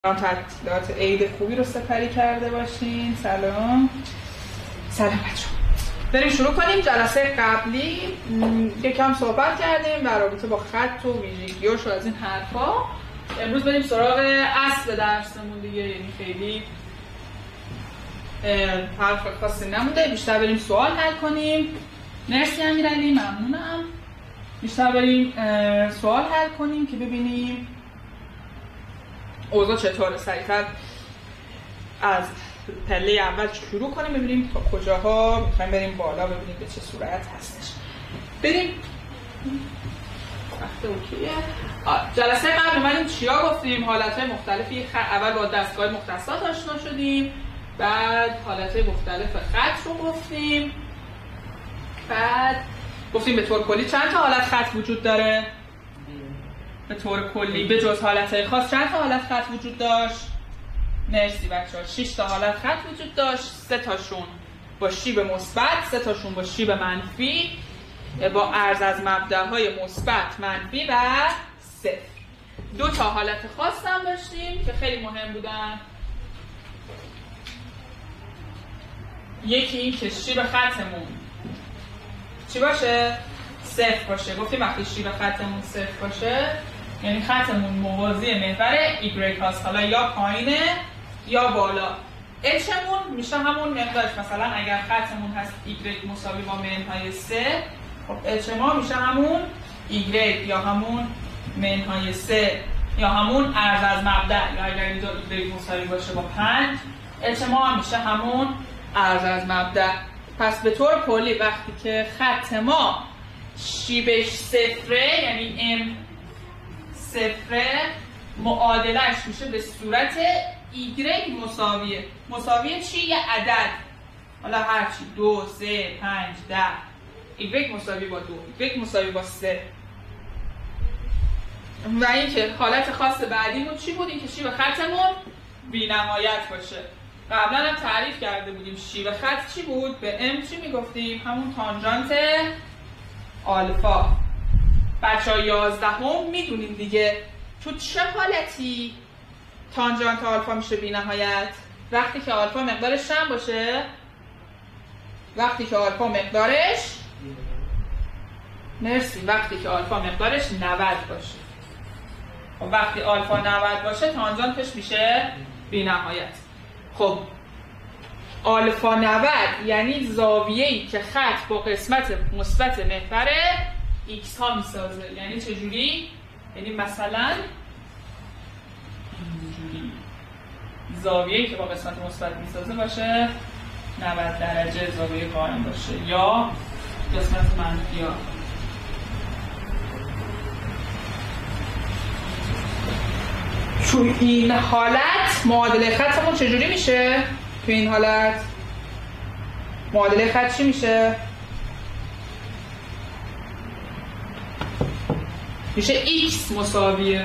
تعطیلات عید خوبی رو سپری کرده باشین. سلام بچه، بریم شروع کنیم. جلسه قبلی یکم صحبت کردیم در رابطه با خط و ویژگیاش و از این حرفا. امروز بریم سراغ اصل درسمون دیگه، یعنی خیلی حرف خاصی نمونده، بیشتر بریم سوال حل کنیم. مرسی امیرعلی، ممنونم. بیشتر بریم سوال حل کنیم که ببینیم اوضاع چطوره. سریعتر از پله اول شروع کنیم، ببینیم تا کجاها میخوایم بریم بالا، ببینیم به چه صورت هستش. بریم وقت اوکیه. جلسه قبل اومدیم چیا گفتیم؟ حالتهای مختلفی اول با دستگاه مختصات آشنا شدیم، بعد حالتهای مختلف خط رو گفتیم، بعد گفتیم به طور کلی چند تا حالت خط وجود داره. به طور کلی به جز حالتهای خاص چند تا حالت خط وجود داشت؟ مرسی بچه‌ها، 6 تا حالت خط وجود داشت. 3 تاشون با شیب مثبت، 3 تاشون با شیب منفی، با عرض از مبداهای مثبت، منفی و صفر. 2 تا حالت خاص هم داشتیم که خیلی مهم بودن. یکی این که شیب خطمون چی باشه؟ صفر باشه. گفتیم وقتی شیب خطمون صفر باشه یعنی خطمون موازی محور ایگرگ هاست، حالا یا پایینه یا بالا. اچمون میشه همون مقدارش. مثلا اگر خطمون هست ایگرگ مساوی با منهای 3، خب اچ ما میشه همون ایگرگ یا همون منهای 3 یا همون عرض از مبدا، یا اگر اینجا ایگرگ مساوی باشه با 5، اچ ما هم میشه همون عرض از مبدا. پس به طور کلی وقتی که خط ما شیبش صفره یعنی ام صفره، معادلش میشه به صورت ایگرگ مساویه. مساویه چی؟ یه عدد، حالا هرچی 2 3 5 10. ایگرگ مساوی با 2، ایگرگ مساوی با 3. و اینکه حالت خاص بعدیمون چی بود؟ اینکه شیب خطمون بی‌نهایت باشه. قبلا هم تعریف کرده بودیم شیب خط چی بود؟ به ام چی میگفتیم؟ همون تانژانت آلفا. بچه ها 11 هم میدونیم دیگه تو چه حالتی تانژانت آلفا میشه بی نهایت؟ وقتی که آلفا مقدارش چند باشه؟ وقتی که آلفا مقدارش وقتی که آلفا مقدارش 90 باشه. خب وقتی آلفا 90 باشه تانژانتش میشه بی نهایت. خب آلفا 90 یعنی زاویه‌ای که خط با قسمت مثبت محور ایکس ها میسازه. یعنی چجوری؟ یعنی مثلا اینجوری زاویه‌ای که با قسمت مثبت میسازه باشه 90 درجه زاویه قائم باشه، یا قسمت منفی ها. تو این حالت معادله خطمون چجوری میشه؟ تو این حالت معادله خط چی میشه؟ میشه x مساویه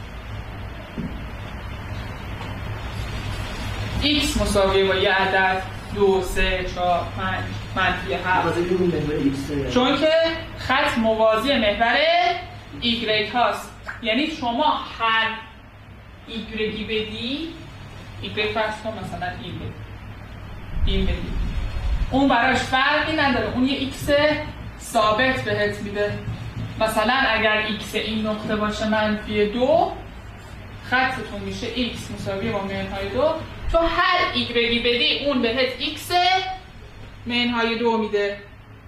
x مساویه با یه عدد 2 3 4 5 منفی 7، چون که خط موازی محور ایگرگ هاست. یعنی شما هر ایگرگی بدی، ایگرگ فرض کن مثلا این بدی، اون براش فرقی نداره، اون یه ایکس ثابت بهت میده. مثلا اگر ایکس این نقطه باشه منفی 2، خطتون میشه ایکس مساوی با منهای 2. تو هر ایگرگی بدی اون بهت ایکس منهای 2 میده.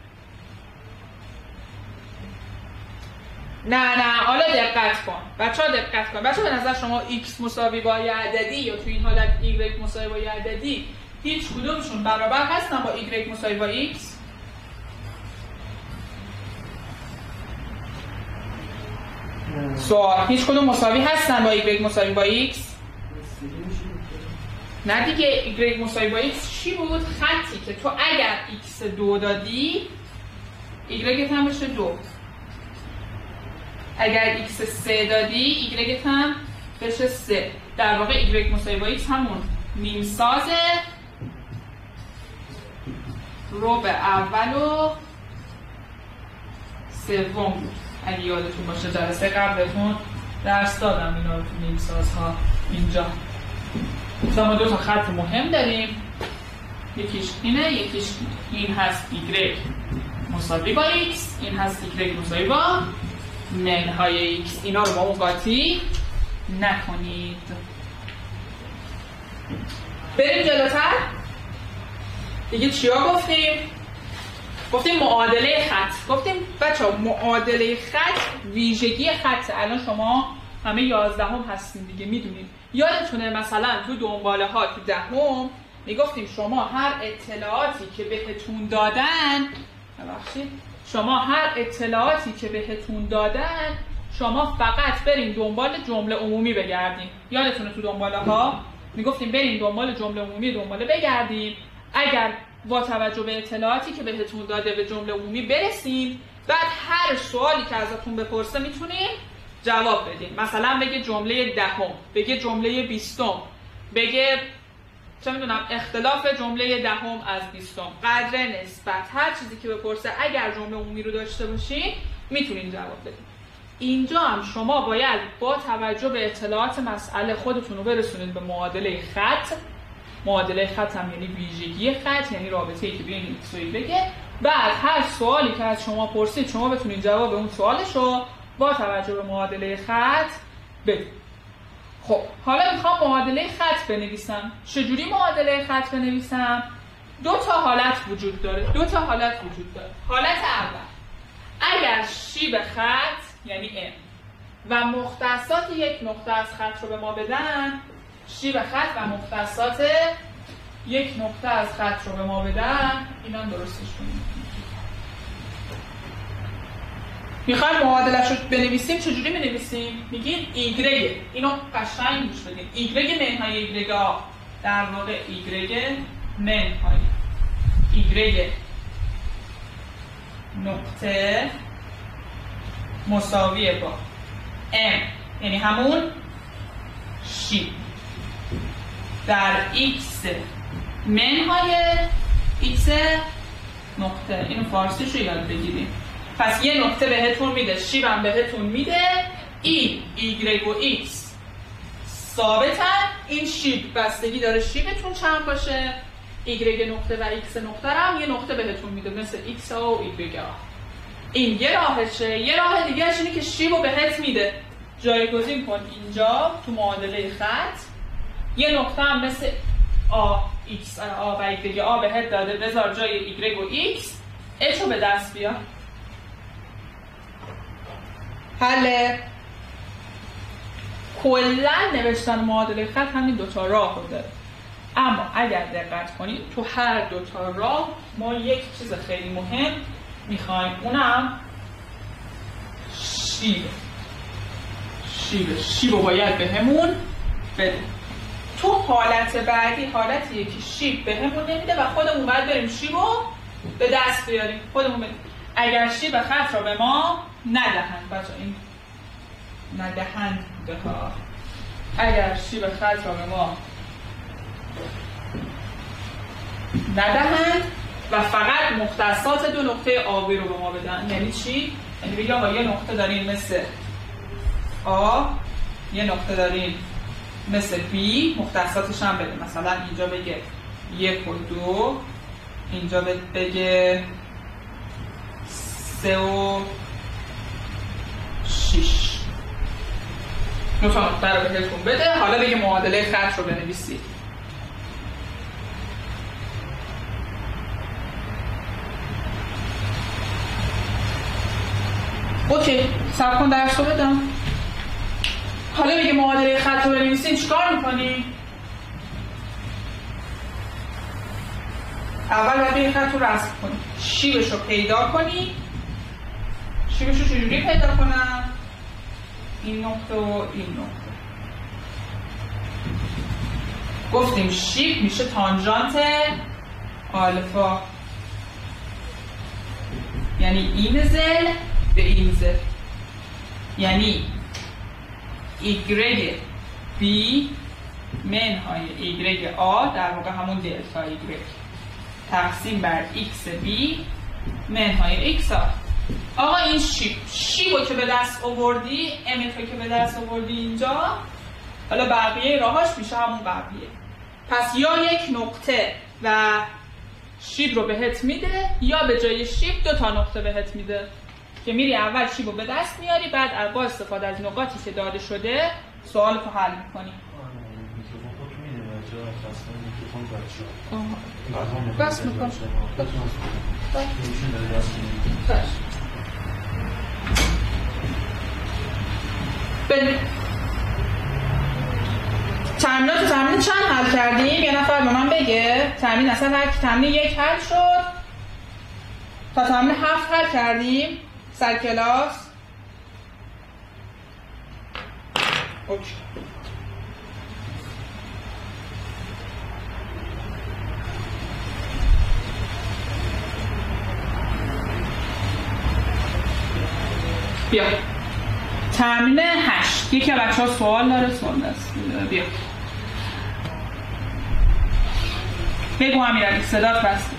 نه حالا دقت کن بچه‌ها، دقت کن بچه‌ها. به نظر شما ایکس مساوی با یه عددی یا تو این حالت ایگرگ مساوی با یه عددی هیچ کدومشون برابر هستن با ایگرگ مساوی با ایکس؟ سوال، هیچ کدوم مساوی هستن با ایگرگ مساوی با ایکس؟ نه دیگه. ایگرگ مساوی با ایکس چی بود؟ خطی که تو اگر ایکس 2 دادی ایگرگت هم بشه 2، اگر ایکس 3 دادی ایگرگت هم بشه 3. در واقع ایگرگ مساوی با ایکس همون نیمساز ربع اول و سوم بود. اگه یادتون باشه جلسه قبلتون درس دادم اینا رو تو نیمسازها اینجا. مثلا ما دو تا خط مهم داریم، یکیش اینه، یکیش این هست y مساوی با x، این هست y مساوی با منهای x. اینا رو با اون قاطی نکنید. بریم جلوتر. دیگه چیا گفتیم؟ گفتیم معادله خط. گفتیم بچه‌ها معادله خط ویژگی خط. الان شما همه 11 هستین دیگه میدونید. یادتونه مثلا تو دنباله ها تو دهم میگفتیم شما هر اطلاعاتی که بهتون دادن، ببخشید، شما هر اطلاعاتی که بهتون دادن شما فقط بریم دنبال جمله عمومی بگردیم. یادتونه تو دنباله ها میگفتیم بریم دنبال جمله عمومی دنباله بگردیم. اگر با توجه به اطلاعاتی که بهتون داده به جمله عمومی برسیم، بعد هر سوالی که ازتون بپرسه میتونیم جواب بدیم. مثلا بگه جمله دهم، بگه جمله 20، بگه چه میدونم اختلاف جمله دهم از 20، قدر نسبت، هر چیزی که بپرسه اگر جمله عمومی رو داشته باشین میتونین جواب بدین. اینجا هم شما باید با توجه به اطلاعات مسئله خودتون رو برسونید به معادله خط. معادله خط هم یعنی ویژگی خط، یعنی رابطه‌ای که بین x و y بگه. بعد هر سوالی که از شما پرسید شما بتونید جواب اون سوالش رو با توجه به معادله خط بدید. خب حالا میخوام معادله خط بنویسم. چجوری معادله خط بنویسم؟ دو تا حالت وجود داره. حالت اول، اگر شیب خط یعنی m و مختصات یک نقطه از خط رو به ما بدن، شیب خط و مختصات یک نقطه از خط رو به ما بدن، اینا هم درستش کنیم. میخوایم معادلش رو بنویسیم. چجوری بنویسیم؟ میگیم ایگرگ، اینو قشنگ گوش بدین، ایگرگ منهای ایگرگ آ در واقع ایگرگ منهای ایگرگ نقطه مساویه با m، یعنی همون شیب در x منهای x نقطه. اینو فارسیش رو یاد بگیریم. پس یه نقطه بهتون میده، شیبم بهتون میده، ای، ایگرگ و ایکس ثابتن. این شیب بستگی داره شیبتون چند باشه. ایگرگ نقطه و ایکس نقطه هم یه نقطه بهتون میده مثل ایکس ها و ایگرگ ها. این یه راهشه. یه راه دیگه اینه که شیب رو بهت میده، جایگزین کن اینجا تو معادله خط. یه نقطه هم مثل آ ایکس آ و ایگرگ آ بهت داده، بذار جای ایگرگ و ایکس، اچ رو به دست بیار. حل. کلا نوشتن معادله خط همین دوتا راه رو داره، اما اگر دقت کنید تو هر دوتا راه ما یک چیز خیلی مهم میخوایم، اونم شیب رو باید بهمون بده. تو حالت بعدی حالتیه که شیب بهمون نمیده و خودمون باید بریم شیب رو به دست بیاریم. خودمون بدیم. اگر شیب خط رو به ما ندهند، بچه این ندهند بوده ها، اگر شیب خط رو به ما ندهند و فقط مختصات دو نقطه آبی رو به ما بدن، یعنی چی؟ یعنی بگه آقا یه نقطه داریم مثل آ، یه نقطه داریم مثل بی، مختصاتش هم بده. مثلا اینجا بگه 1 و 2، اینجا بگه 3 و 6. نقطه رو بهتون بده. حالا بگه معادله خط رو بنویسید. اوکی، صبر کن درس رو بدم. حالا بگه معادله خط رو بنویسید، چیکار میکنی؟ اول باید این خط رو رسم کنی، شیبش رو پیدا کنی. شیبش رو چجوری پیدا کنم؟ این نقطه و این نقطه. گفتیم شیب میشه تانژانت آلفا، یعنی این زل به این زل، یعنی ایگرگ بی منهای ایگرگ آ، در واقع همون دلتا ایگرگ، تقسیم بر ایکس بی منهای ایکس آ. آقا این شیب رو که به دست آوردی، امتو که به دست آوردی اینجا، حالا بقیه راهاش میشه همون قبلیه. پس یا یک نقطه و شیب رو بهت میده یا به جای شیب 2 تا نقطه بهت میده که میری اول شیب رو به دست میاری، بعد با استفاده از نقاطی که داده شده سوال رو حل میکنی. بس میکنم بریم تمرین چند حل کردیم؟ یه نفر به من بگه تمرین اصلا تمرین 1 حل شد تا تمرین 7 حل کردیم سر کلاس. اوکی. بیا تمرین 8 یکی از بچه‌ها سوال داره سوال است. بیا بگو امیرعلی صدات بسته.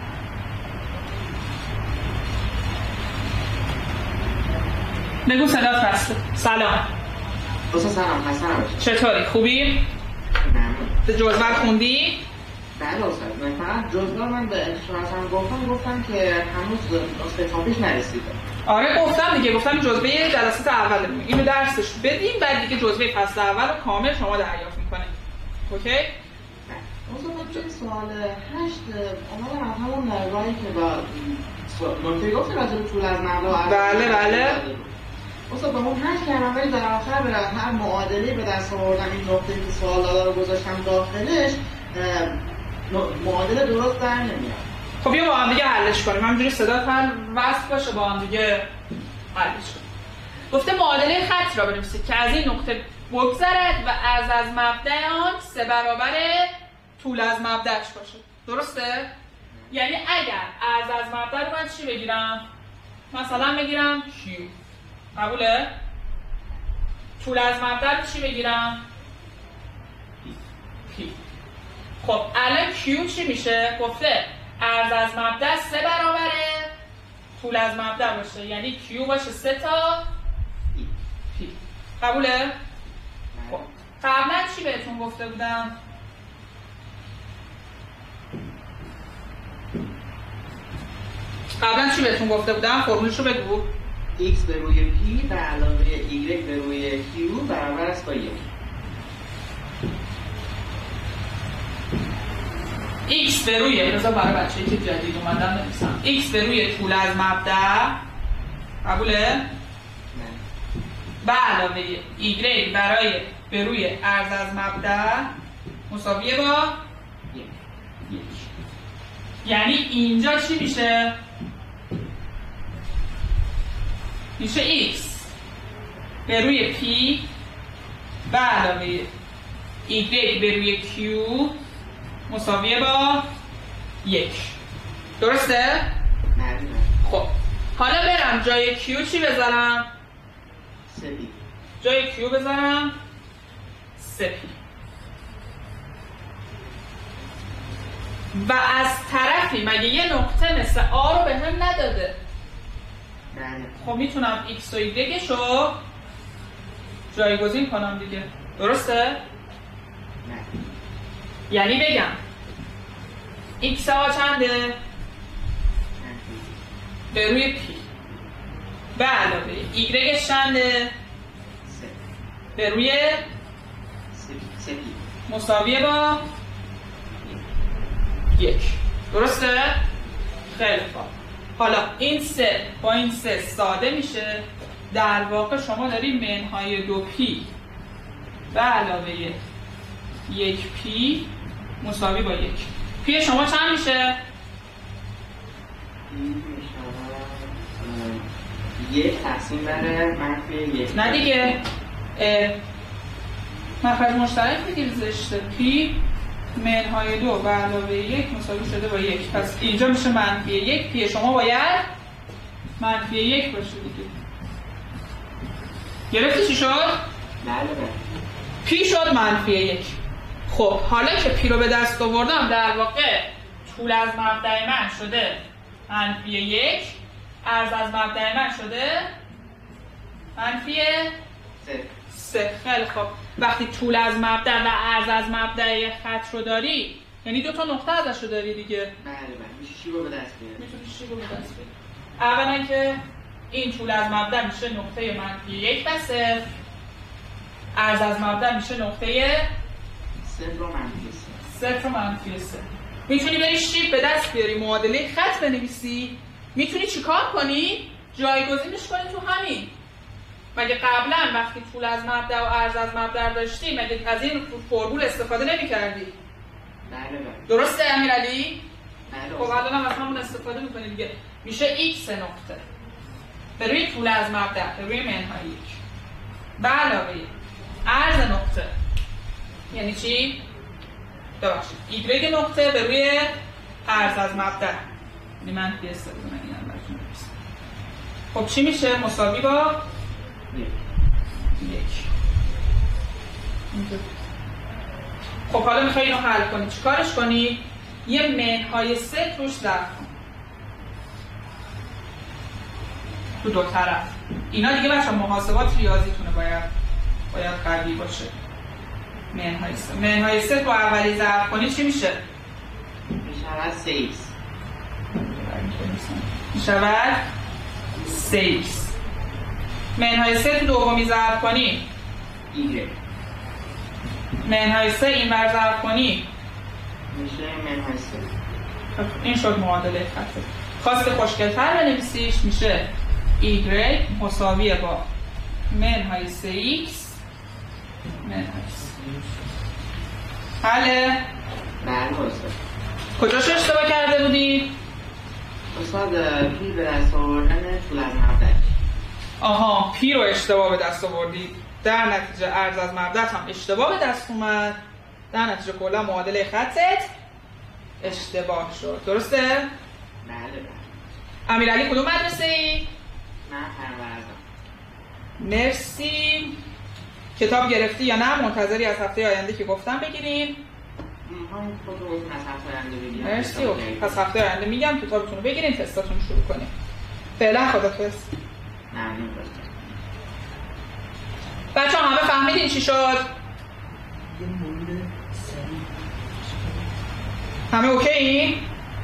بگو صدات بسته. سلام. سلام حسن. چطوری؟ خوبی؟ نه. جزوه خوندی؟ بله استاد. من فقط جزوه من به انتشاراتم گفتم که هنوز نسخه کامپیش نرسیده. آره گفتم دیگه، گفتم جزوه جلسات اول اینو درسش بدیم بعد دیگه جزوه فصل اول رو کامل شما دریافت می‌کنید. اوکی؟ استاد من سوال 8 اومدم همون راهی که با نکته گفت راجع به طول از مبدا. بله. استاد به اون 8 کردم ولی در آخر به هر معادله به دست آوردم این نقطه‌ای که سوال داده رو گذاشتم داخلش معادله درست در نمیاد. خب بیا با هم دیگه حلش کنیم. همینجوری صدات هم وصل باشه با هم دیگه حلش کنیم. گفته معادله خط را بنویسید که از این نقطه بگذرد و از مبدأ آن 3 برابر طول از مبدأش باشه. درسته؟ یعنی اگر از مبدأ رو من چی بگیرم؟ مثلا بگیرم Q. قبوله؟ طول از مبدأ رو چی بگیرم؟ P. خب الان Q چی میشه؟ گفته عرض از مبدأ 3 برابره طول از مبدأ باشه، یعنی Q باشه 3 تا P. قبوله؟ خب قبلا چی بهتون گفته بودم؟ فرمولش رو بگو. x به روی p به علاوه y به روی q برابر است با 1. x به روی بذار برای بچه‌ای که جدید اومدن بنویسم. x به روی طول از مبدأ قبوله؟ نه. به علاوه y برای به روی عرض از مبدأ مساویه با 1. یعنی اینجا چی میشه؟ میشه x به روی p به علاوه y به روی q مساویه با 1. درسته؟ نه. خب حالا برم جای q چی بذارم؟ 3p. جای q بذارم 3p. و از طرفی مگه یه نقطه مثل A رو به هم نداده؟ نه. خب میتونم x و y شو جایگزین کنم دیگه. درسته؟ نه. یعنی بگم x ها چنده؟ به روی p به علاوه y چنده؟ 3. به روی 3p مساویه با 1. درسته؟ خیلی خوب. حالا این 3 با این 3 ساده میشه. در واقع شما داریم منهای 2p به علاوه 1p مساوی با 1. p شما چند میشه؟ یک تقسیم بر منفی 1. نه دیگه مخرج مشترک بگیر زشته. p منهای 2 به علاوه 1 مساوی شده با 1. پس اینجا میشه منفی 1. p شما باید منفی 1 باشه دیگه. گرفتی چی شد؟ بله. p شد منفی 1. خب حالا که p رو به دست آوردم در واقع طول از مبدأ من شده منفی 1، عرض از مبدأ من شده منفی 3. خیلی خب وقتی طول از مبدأ و عرض از مبدأ خط رو داری، یعنی دو تا نقطه ازش رو داری دیگه. بله میشه 6 رو به دست بیاری. میتونی 6 رو به دست بیاری. اولا که این طول از مبدأ میشه نقطه منفی 1 و 0. عرض از مبدأ میشه نقطه 0 و منفی 0 و منفی 3. میتونی بری شیب به دست بیاری، معادله خط بنویسی. میتونی چیکار کنی؟ جایگزینش کنی تو همین. مگه قبلا وقتی طول از مبدأ و عرض از مبدأ داشتی مگه از این فرمول استفاده نمی‌کردی؟ بله. درسته امیرعلی؟ بله. خب الان هم از همون استفاده می‌کنی دیگه. میشه x نقطه به روی طول از مبدأ به روی منهای 1 به علاوه عرض نقطه، یعنی چی؟ ببخشید y نقطه به روی عرض از مبدأ، یعنی منفی 3 من اینم براتون بنویسم. خب چی میشه؟ مساوی با 1. خب حالا میخوای اینو حل کنی، چیکارش کنی؟ یه منهای 3 توش ضرب کن تو دو طرف. اینا دیگه بچه‌ها محاسبات ریاضیتونه باید قوی باشه. منهای 3 تو اولی ضرب کنی چی میشه؟ میشود 3x. میشود 3x. منهای 3 تو دومی ضرب کنی y. منهای 3 این ور ضرب کنی میشه منهای 3. این شد معادله خطه. خواست خوشگل‌تر بنویسیش میشه y مساویه با منهای 3x منهای 3. حله؟ بله استاد. کجاش اشتباه کرده بودی؟ استاد پی به دست آوردن طول از مبدأ. آها پی رو اشتباه به دست آوردی، در نتیجه عرض از مبدأ هم اشتباه به دست اومد، در نتیجه کلا معادله خطت اشتباه شد. درسته؟ بله. امیرعلی کدوم مدرسه ای؟ من پروردم. مرسی. کتاب گرفتی یا نه؟ منتظری از هفته آینده که گفتم بگیرین؟ همون خودتون از هفته آینده بگیرم. مرسی. پس هفته آینده میگم کتابتون رو بگیرین، تستاتون رو شروع کنین. فعلا خدافظ. ممنون باشه. بچه‌ها همه فهمیدین چی شد؟ همه اوکی؟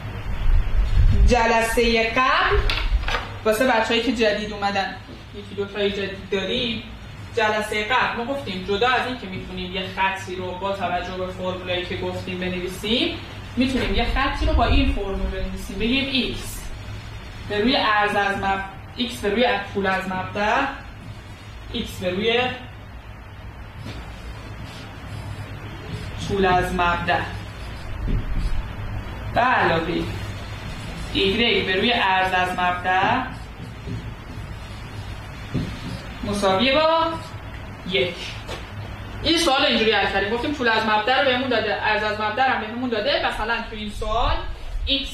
جلسه قبل واسه بچه‌هایی که جدید اومدن، یکی دو تایی جدید داریم، جلسه قبل ما گفتیم جدا از این که میتونیم یه خطی رو با توجه به فرمولایی که گفتیم بنویسیم، میتونیم یه خطی رو با این فرمول بنویسیم. بگیم x به روی عرض از مبدأ، x به روی طول از مبدأ، x به روی طول از مبدأ به علاوه y به روی عرض از مبدأ مساویه با 1. این سوال اینجوری حل کردیم، گفتیم طول از مبدأ رو بهمون داده، عرض از مبدأ رو بهمون داده، مثلا تو این سوال x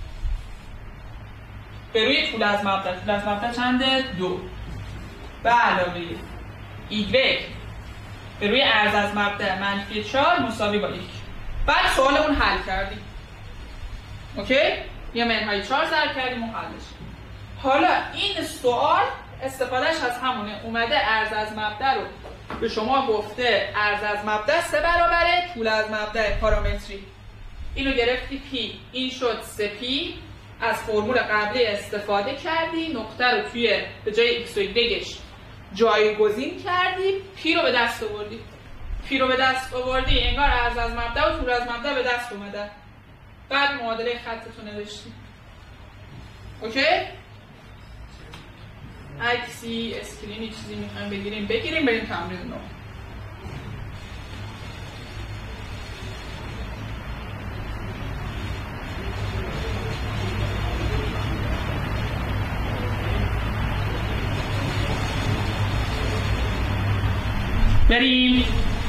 به روی طول از مبدأ، طول از مبدأ چنده؟ 2 به علاوه y به روی عرض از مبدأ منفی 4 مساوی با 1. بعد سوالمون حل کردیم. اوکی؟ یا منهای 4 ضرب کردیم و حلش. حالا این سوال استفادهش از همونه، اومده عرض از مبدأ رو به شما گفته عرض از مبدأ 3 برابره طول از مبدأ پارامتری. اینو گرفتی پی، این شد 3p. از فرمول قبلی استفاده کردی، نقطه رو توی به جای x و y جایگزین کردی، پی رو به دست آوردی. پی رو به دست آوردی انگار عرض از مبدأ و طول از مبدأ به دست اومدن. بعد معادله خطتو نوشتی. اوکی؟ عکسی، اسکرینی، چیزی میخوایم بگیریم بریم تمرین نو. بریم.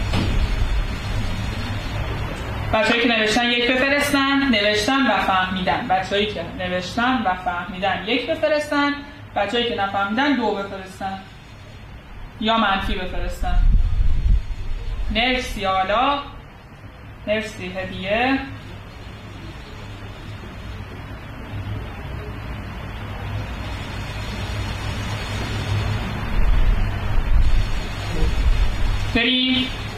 بچه‌هایی که نوشتن 1 بفرستن، نوشتن و فهمیدن. بچه‌هایی که نوشتن و فهمیدن 1 بفرستن، بچه‌هایی که نفهمیدن 2 بفرستن یا منفی بفرستن. مرسی. حالا مرسی هدیه. بریم.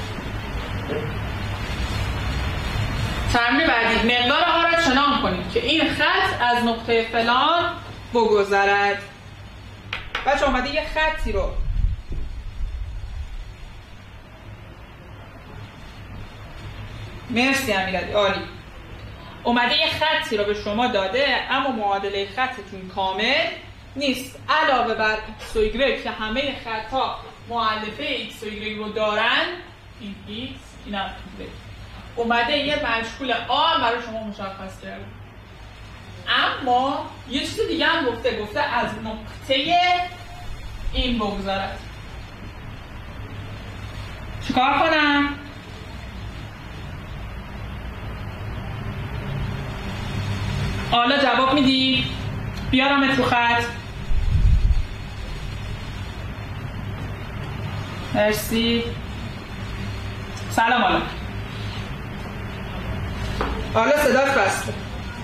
تمرین بعدی، مقدار آ را چنان کنید که این خط از نقطه فلان بگذرد. بچه اومده یه خطی رو مرسی امیرعلی، عالی. اومده یه خطی رو به شما داده اما معادله خطتون کامل نیست. علاوه بر x و y که همه خطها مؤلفه x و y رو دارن، این x اینم y، اومده یه مجهول آ برای شما مشخص کرده. اما یه چیز دیگه هم گفته از نقطه این بگذرد. چیکار کنم؟ حالا جواب میدی؟ بیارمت رو خط. مرسی. سلام حالا. حالا صدات بسته.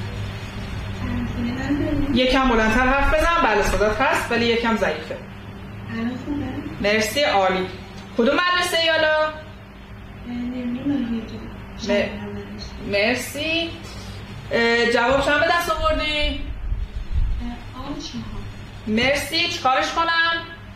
یکم بلندتر حرف بزن. بله صدات هست ولی یکم ضعیفه. مرسی، عالی. کدوم مدرسه ای حالا؟ مرسی. جواب چند به دست آوردی؟ مرسی. چیکارش کنم؟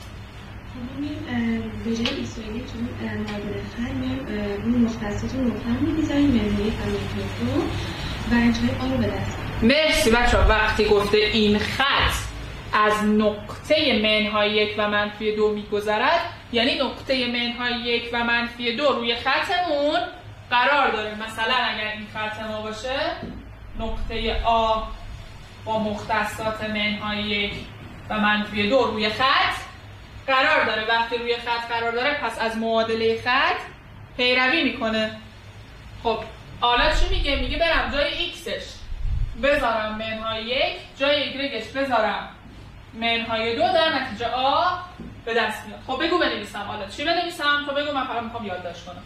به جای ایسایی چون معادله خط میایم اون مختصات رو مبهم می‌گذاریم منهای فهمیدو و انتهای آن رو به دست. مرسی بچه‌ها. وقتی گفته این خط از نقطه منهای 1 و منفی 2 میگذرد، یعنی نقطه منهای 1 و منفی 2 روی خطمون قرار داره. مثلا اگر این خط ما باشه، نقطه آ با مختصات منهای 1 و منفی 2 روی خط قرار داره. وقتی روی خط قرار داره پس از معادله خط پیروی میکنه. خب حالا چی میگه؟ میگه برم جای ایکسش بذارم منهای 1، جای ایگرگش بذارم منهای 2، در نتیجه آ به دست میاد. خب بگو بنویسم. حالا چی بنویسم؟ تو بگو، من فقط میخوام یادداشت کنم.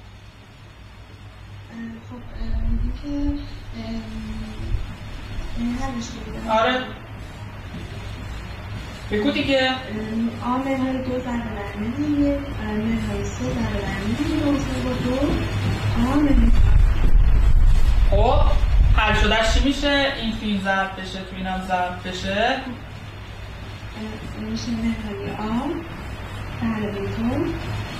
خب میگه که آره بگو دیگه. آ منهای 2 ضرب در منهای 1 منهای 3 ضرب در منهای 2 آ منهای. خب حل شدهش چی میشه؟ این تو این ضرب بشه، تو اینم ضرب بشه، میشه منهای آ ضرب 2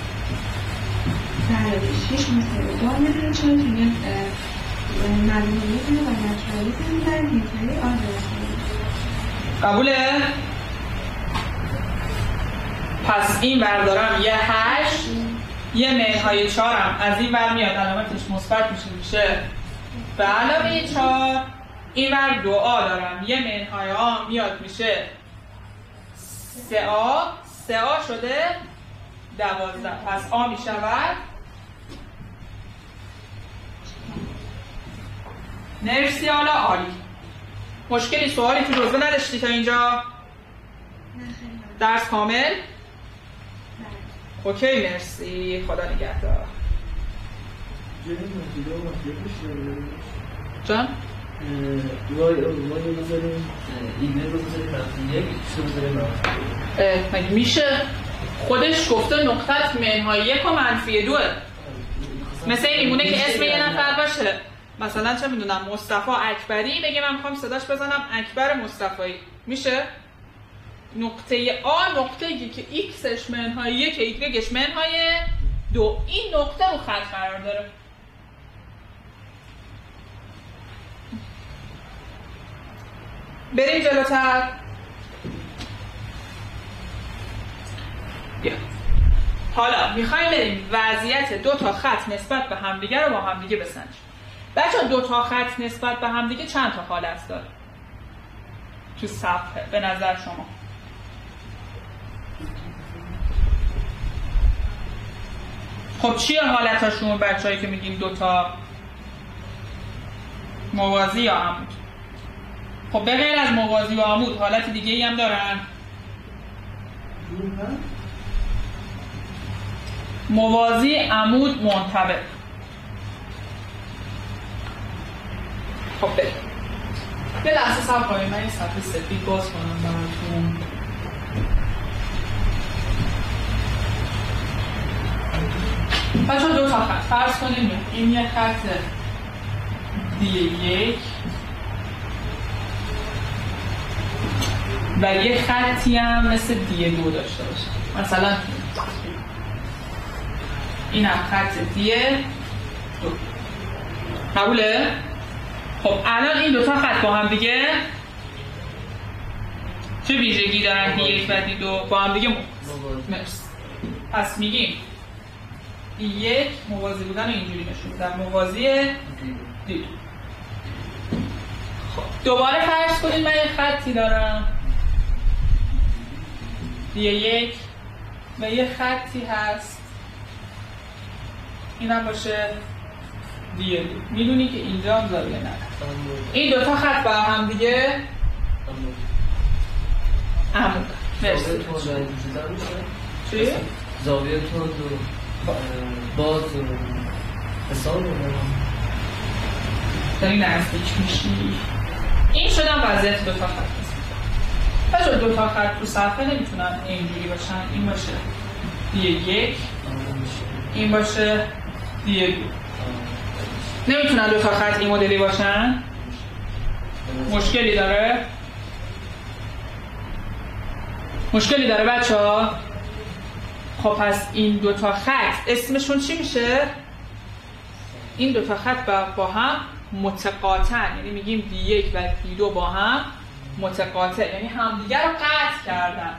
ضرب 6 مساوی 2 منهای 4 که میاد مبنی‌ریزم و نچرالیزم در منهای آ درست. قبوله؟ پس این بردارم یه 8، یه منهای 4 هم از این ور میاد، علامتش مثبت میشه به علاوه 4. این ور 2آ دارم، یه منهای آ میاد میشه 3آ شده 12. پس آ میشود. مرسی. حالا عالی. مشکلی سوالی تو جزوه نداشتی تا اینجا؟ درس کامل؟ اوکی مرسی. خدا نگهدار. جان؟ وای بذاریم ایگره رو بذاریم منفی 1، ایکس رو بذاریم منفی 2. مگه میشه؟ خودش گفته نقطت منهای 1 و منفی 2. مثل این میمونه که اسم یه نفر باشه، مثلا چه میدونم مصطفی اکبری، بگه من میخوام صداش بزنم اکبر مصطفی. میشه؟ نقطه آ نقطه‌ای که ایکسش منهای 1 ایگرگش منهای 2، این نقطه رو خط قرار داره. بریم جلوتر. بیا. حالا میخوایم بریم وضعیت دو تا خط نسبت به همدیگه رو با همدیگه بسنجیم. بچه دو تا خط نسبت به همدیگه چند تا حالت داره تو صفحه به نظر شما؟ خب چیه حالتاشون بچه‌هایی که میگیم دو تا موازی یا عمود؟ خب به غیر از موازی و عمود حالت دیگه ای هم دارن؟ موازی، عمود، منطبق. خب بریم یه لحظه صبر کنید، من یه صفحه سفید باز کنم براتون. بچه‌ها دو تا خط فرض کنیم این یه خط D1 و یه خطی هم مثل D2 داشته باشه. مثلا این هم خط D2. قبوله؟ خب الان این دوتا خط با هم دیگه چه ویژگی دارن D1 و D2 با هم دیگه مرسی. پس میگیم D1 موازی بودن و اینجوری نشون میدن موازی D2. خب دوباره فرض کنید من یه خطی دارم D1 و یه خطی هست اینم باشه D2. میدونی که اینجا هم زاویه نداره. این دوتا خط با هم دیگه عمود. مرسی. چی؟ زاویه تند و باز و حساب و داری نزدیک میشی. این شدن وضعیت دوتا خط هست. پس دوتا خط تو صفحه نمیتونن اینجوری باشن. این باشه D1 این باشه D2. نمیتونن دوتا خط این مدلی باشن. مشکلی داره؟ مشکلی داره بچه ها؟ خب پس این دوتا خط اسمشون چی میشه؟ این دوتا خط با هم متقاطعن. یعنی میگیم D1 و D2 با هم متقاطع، یعنی همدیگر رو قطع کردن.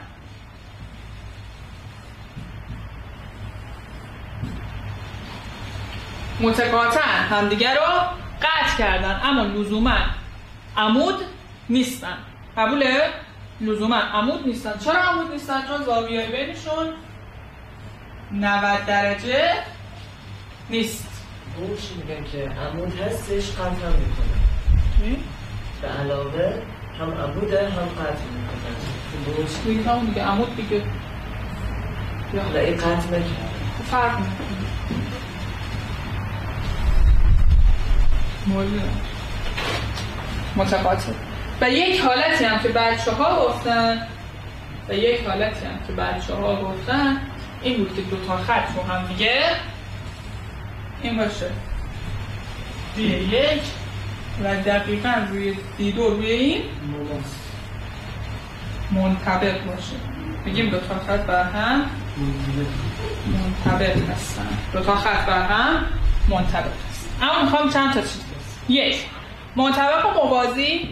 متقاطعن، همدیگر رو قطع کردن، اما لزوما عمود نیستن. قبوله؟ لزوما عمود نیستن. چرا عمود نیستن؟ چون زاویه بینشون 90 درجه نیست. اون چی میگن که عمود هستش قطع هم میکنه. به علاوه هم عموده هم قطع میکنه. درست دیگه همون دیگه عمود دیگه. یا این قطع نکنه. فرق میکنه. متقاطع. و یک حالتی هم که بچه‌ها گفتن این بود که دوتا خط رو هم دیگه این باشه D1 و دقیقاً روی D2 روی این منطبق باشه. بگیم دوتا خط بر هم منطبق هستن. دوتا خط بر هم منطبق هستن. اما میخوام چند تا چیز. یک، منطبق و موازی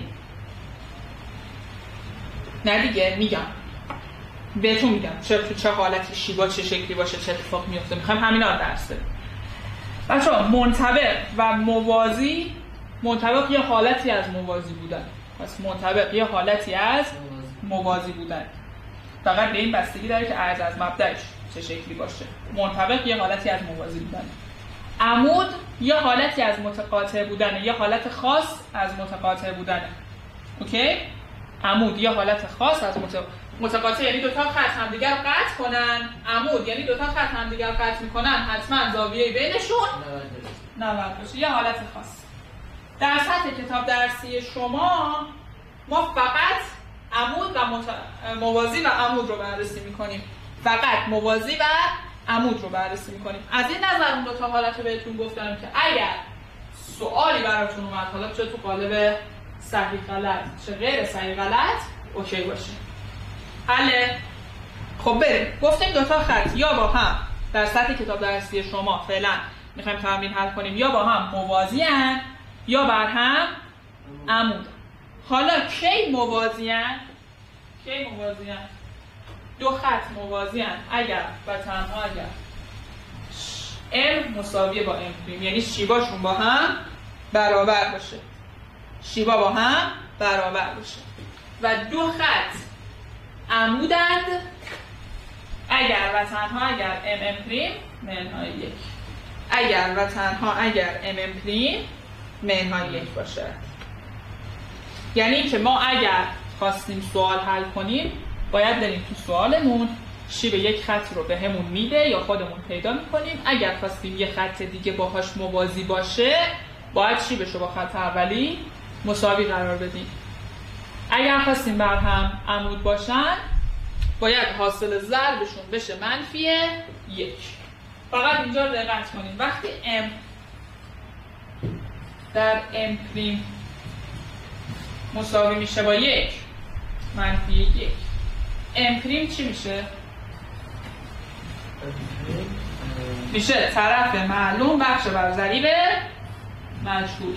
نه دیگه میگم بهتون میگم چه حالتی شیبا چه شکلی باشه چه اتفاق میفته. میخوایم همینا رو درس بدیم. بچه‌ها منطبق و موازی، منطبق یه حالتی از موازی بودن. پس منطبق یه حالتی از موازی بودن. فقط به این بستگی داره که عرض از مبدأش چه شکلی باشه. منطبق یه حالتی از موازی بودن. عمود یه حالتی از متقاطع بودن، یه حالت خاص از متقاطع بودن. اوکی؟ عمود یه حالت خاص از متقاطع یعنی دوتا خط همدیگر رو قطع کنن. عمود یعنی دوتا خط همدیگر رو قطع میکنن، حتما زاویه بینشون 90 باشه. یه حالت خاص. در سطح کتاب درسی شما ما فقط عمود و موازی و عمود رو بررسی میکنیم. فقط موازی و عمود رو بررسی میکنیم. از این نظر اون دوتا حالت رو بهتون گفتم که اگر سوالی براتون اومد، حالا چه تو قالب صحیح غلط چه غیر صحیح غلط، اوکی باشه. حله؟ خب بریم. گفتیم دوتا خط یا با هم در سطح کتاب درسی شما فعلا میخوایم تمرین حل کنیم یا با هم موازی ان یا بر هم عمود. حالا کی موازی ان؟ دو خط موازی ان اگر و تنها اگر M مساویه با M'، یعنی شیباشون با هم برابر باشه. شیبا با هم برابر باشه. و دو خط عمودند اگر و تنها اگر MM' منهای 1. اگر و تنها اگر MM' منهای 1 باشه. یعنی که ما اگر خواستیم سوال حل کنیم باید بریم تو سوالمون شیب یک خط رو به همون میده یا خودمون پیدا میکنیم. اگر خواستیم یه خط دیگه باهاش موازی باشه باید شیبش رو با خط اولی مساوی قرار بدیم. اگر خواستیم بر هم عمود باشن باید حاصل ضربشون بشه -1. فقط اینجا دقت کنیم وقتی M در ام پریم مساوی میشه با 1 منفی 1. ام پریم چی میشه؟ میشه طرف معلوم بخش بر ضریب مجهول.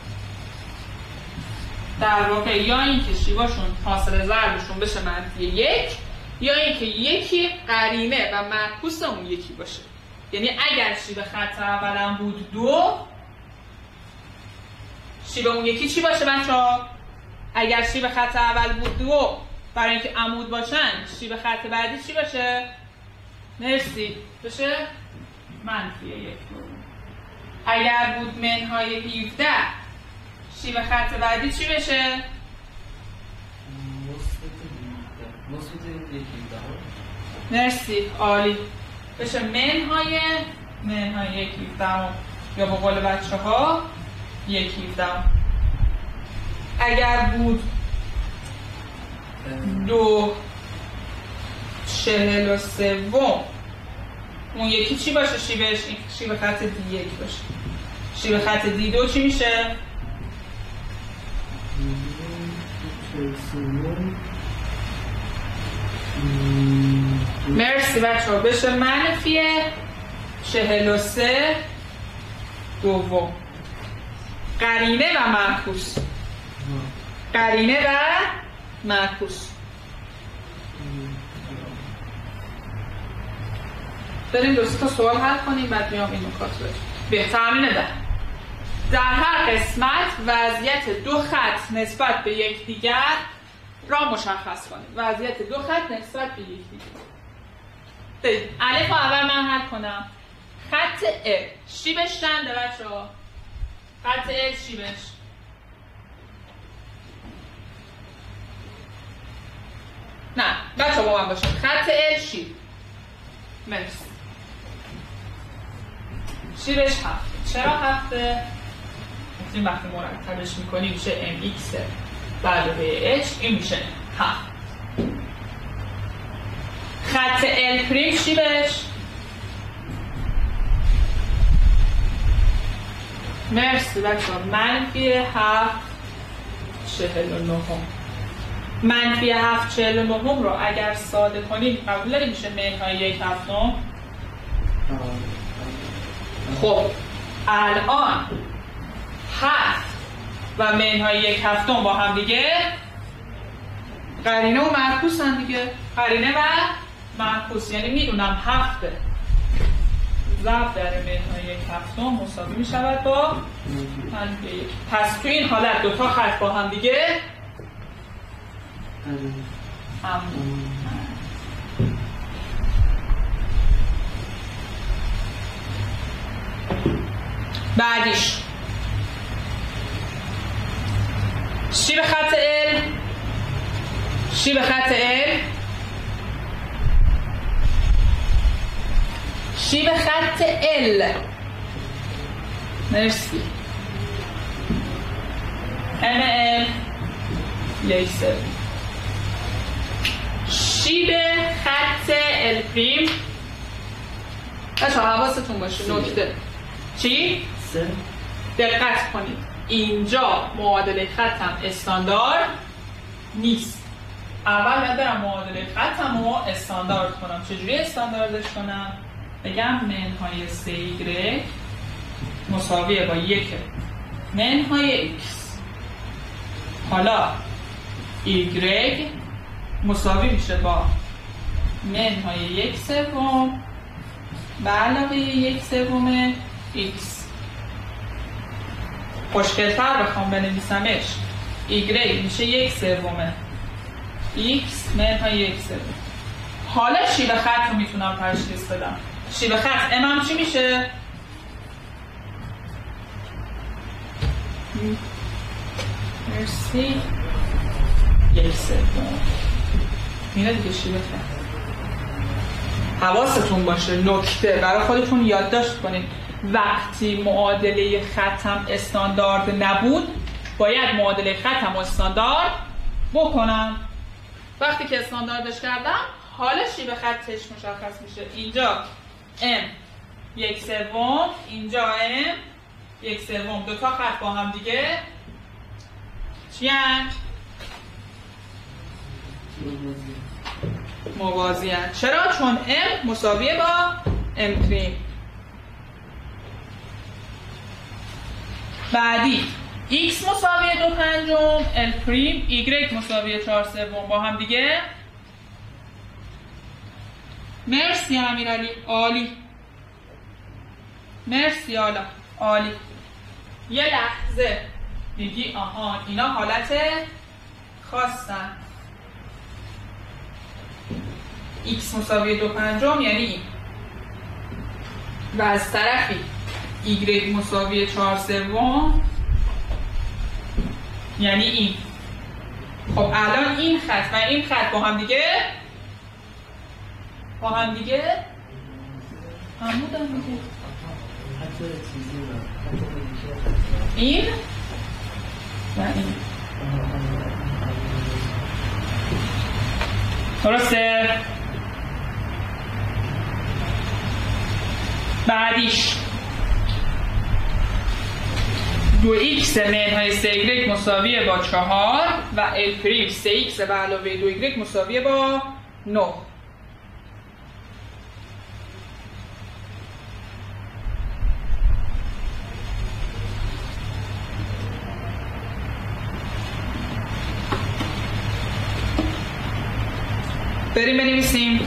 در واقع یا اینکه شیباشون حاصل ضربشون بشه منفی 1 یا اینکه یکی قرینه و معکوس اون یکی باشه. یعنی اگر شیب خط اولم بود 2 شیب اون یکی چی باشه بچه‌ها؟ اگر شیب خط اول بود 2 برای اینکه عمود باشن شیب خط بعدی چی باشه؟ مرسی بشه منفی 1. اگر بود منهای 17 شیب خط بعدی چی بشه؟ مثبت 1. مرسی عالی بشه منهای 1 یا به قول بچه ها 1 اگر بود 2 43 اون یکی چی باشه شیبش؟ شیب خط دی 1 باشه. شیب خط دی 2 چی میشه؟ مرسی بچه ها بشه منفی 43 دوم. قرینه و معکوس. قرینه و معکوس. بریم 2 تا سوال حل کنیم بعد بیام این نکات رو بهترین در هر قسمت وضعیت 2 خط نسبت به یکدیگر را مشخص کنیم. وضعیت 2 خط نسبت به یکدیگر. الف اول من حل کنم. خط ا شیبش چنده بچه‌ها؟ خط ا شیبش نه بچه‌ها با من باشید. خط ا شیب مرسی شیبش 7. چرا 7؟ این وقتی مرتبش میکنی میشه mx بعد به h این میشه 7. خط ال پریم شیبش مرسی بچه‌ها منفی 7 49. منفی 7 49 رو اگر ساده کنیم قبول داریم میشه منهای 1 هفتم. خب الان 7 و منهای 1 هفتم با هم دیگه قرینه و معکوس هم دیگه. قرینه و معکوس یعنی میدونم 7 ضرب در منهای 1 هفتم مساوی میشود با منفی 1. پس تو این حالت 2 تا خط با هم دیگه بعدیش شیب خط ال شیب خط ال شیب خط ال مرسی ال یک سر شیب خط ال پریم بچه حواستون باشه نکته چی؟ دقت کنید اینجا معادله خطم استاندارد نیست. اول باید برم معادله خطم رو استاندارد کنم. چجوری استانداردش کنم؟ بگم منهای 3y مساویه با 1 منهای x. حالا y مساوی میشه با منهای 1 سوم به علاوه 1 سوم x. خوشگل‌تر بخوام بنویسمش y میشه 1 سوم x منهای 1 سوم. حالا شیب خط رو میتونم تشخیص بدم. شیب خط هم چی میشه؟ مرسی 1 سوم. اینه دیگه شیب خط. حواستون باشه نکته برای خودتون یادداشت کنید وقتی معادله خطم استاندارد نبود باید معادله خطم استاندارد بکنم. وقتی که استانداردش کردم حالا شیب خطش مشخص میشه. اینجا m 1 سوم اینجا m 1/3 دو تا خط با هم دیگه چی هست؟ موازی هست. چرا؟ چون M مساویه با M پریم. بعدی X مساویه 2/5 L پریم Y مساویه 4/3 با هم دیگه. مرسی امیرعلی، عالی. مرسی حالا عالی. یه لحظه میگی آها اینا حالت خاصن. X مساویه 2/5 یعنی این و از طرفی Y مساویه 4/3 یعنی این. خب الان این خط و این خط با هم دیگه همون دیگه این و این درسته؟ بعدیش 2x منهای 3y مساویه با 4 و l پریم 3x به علاوه 2y مساویه با 9. بریم بنویسیم.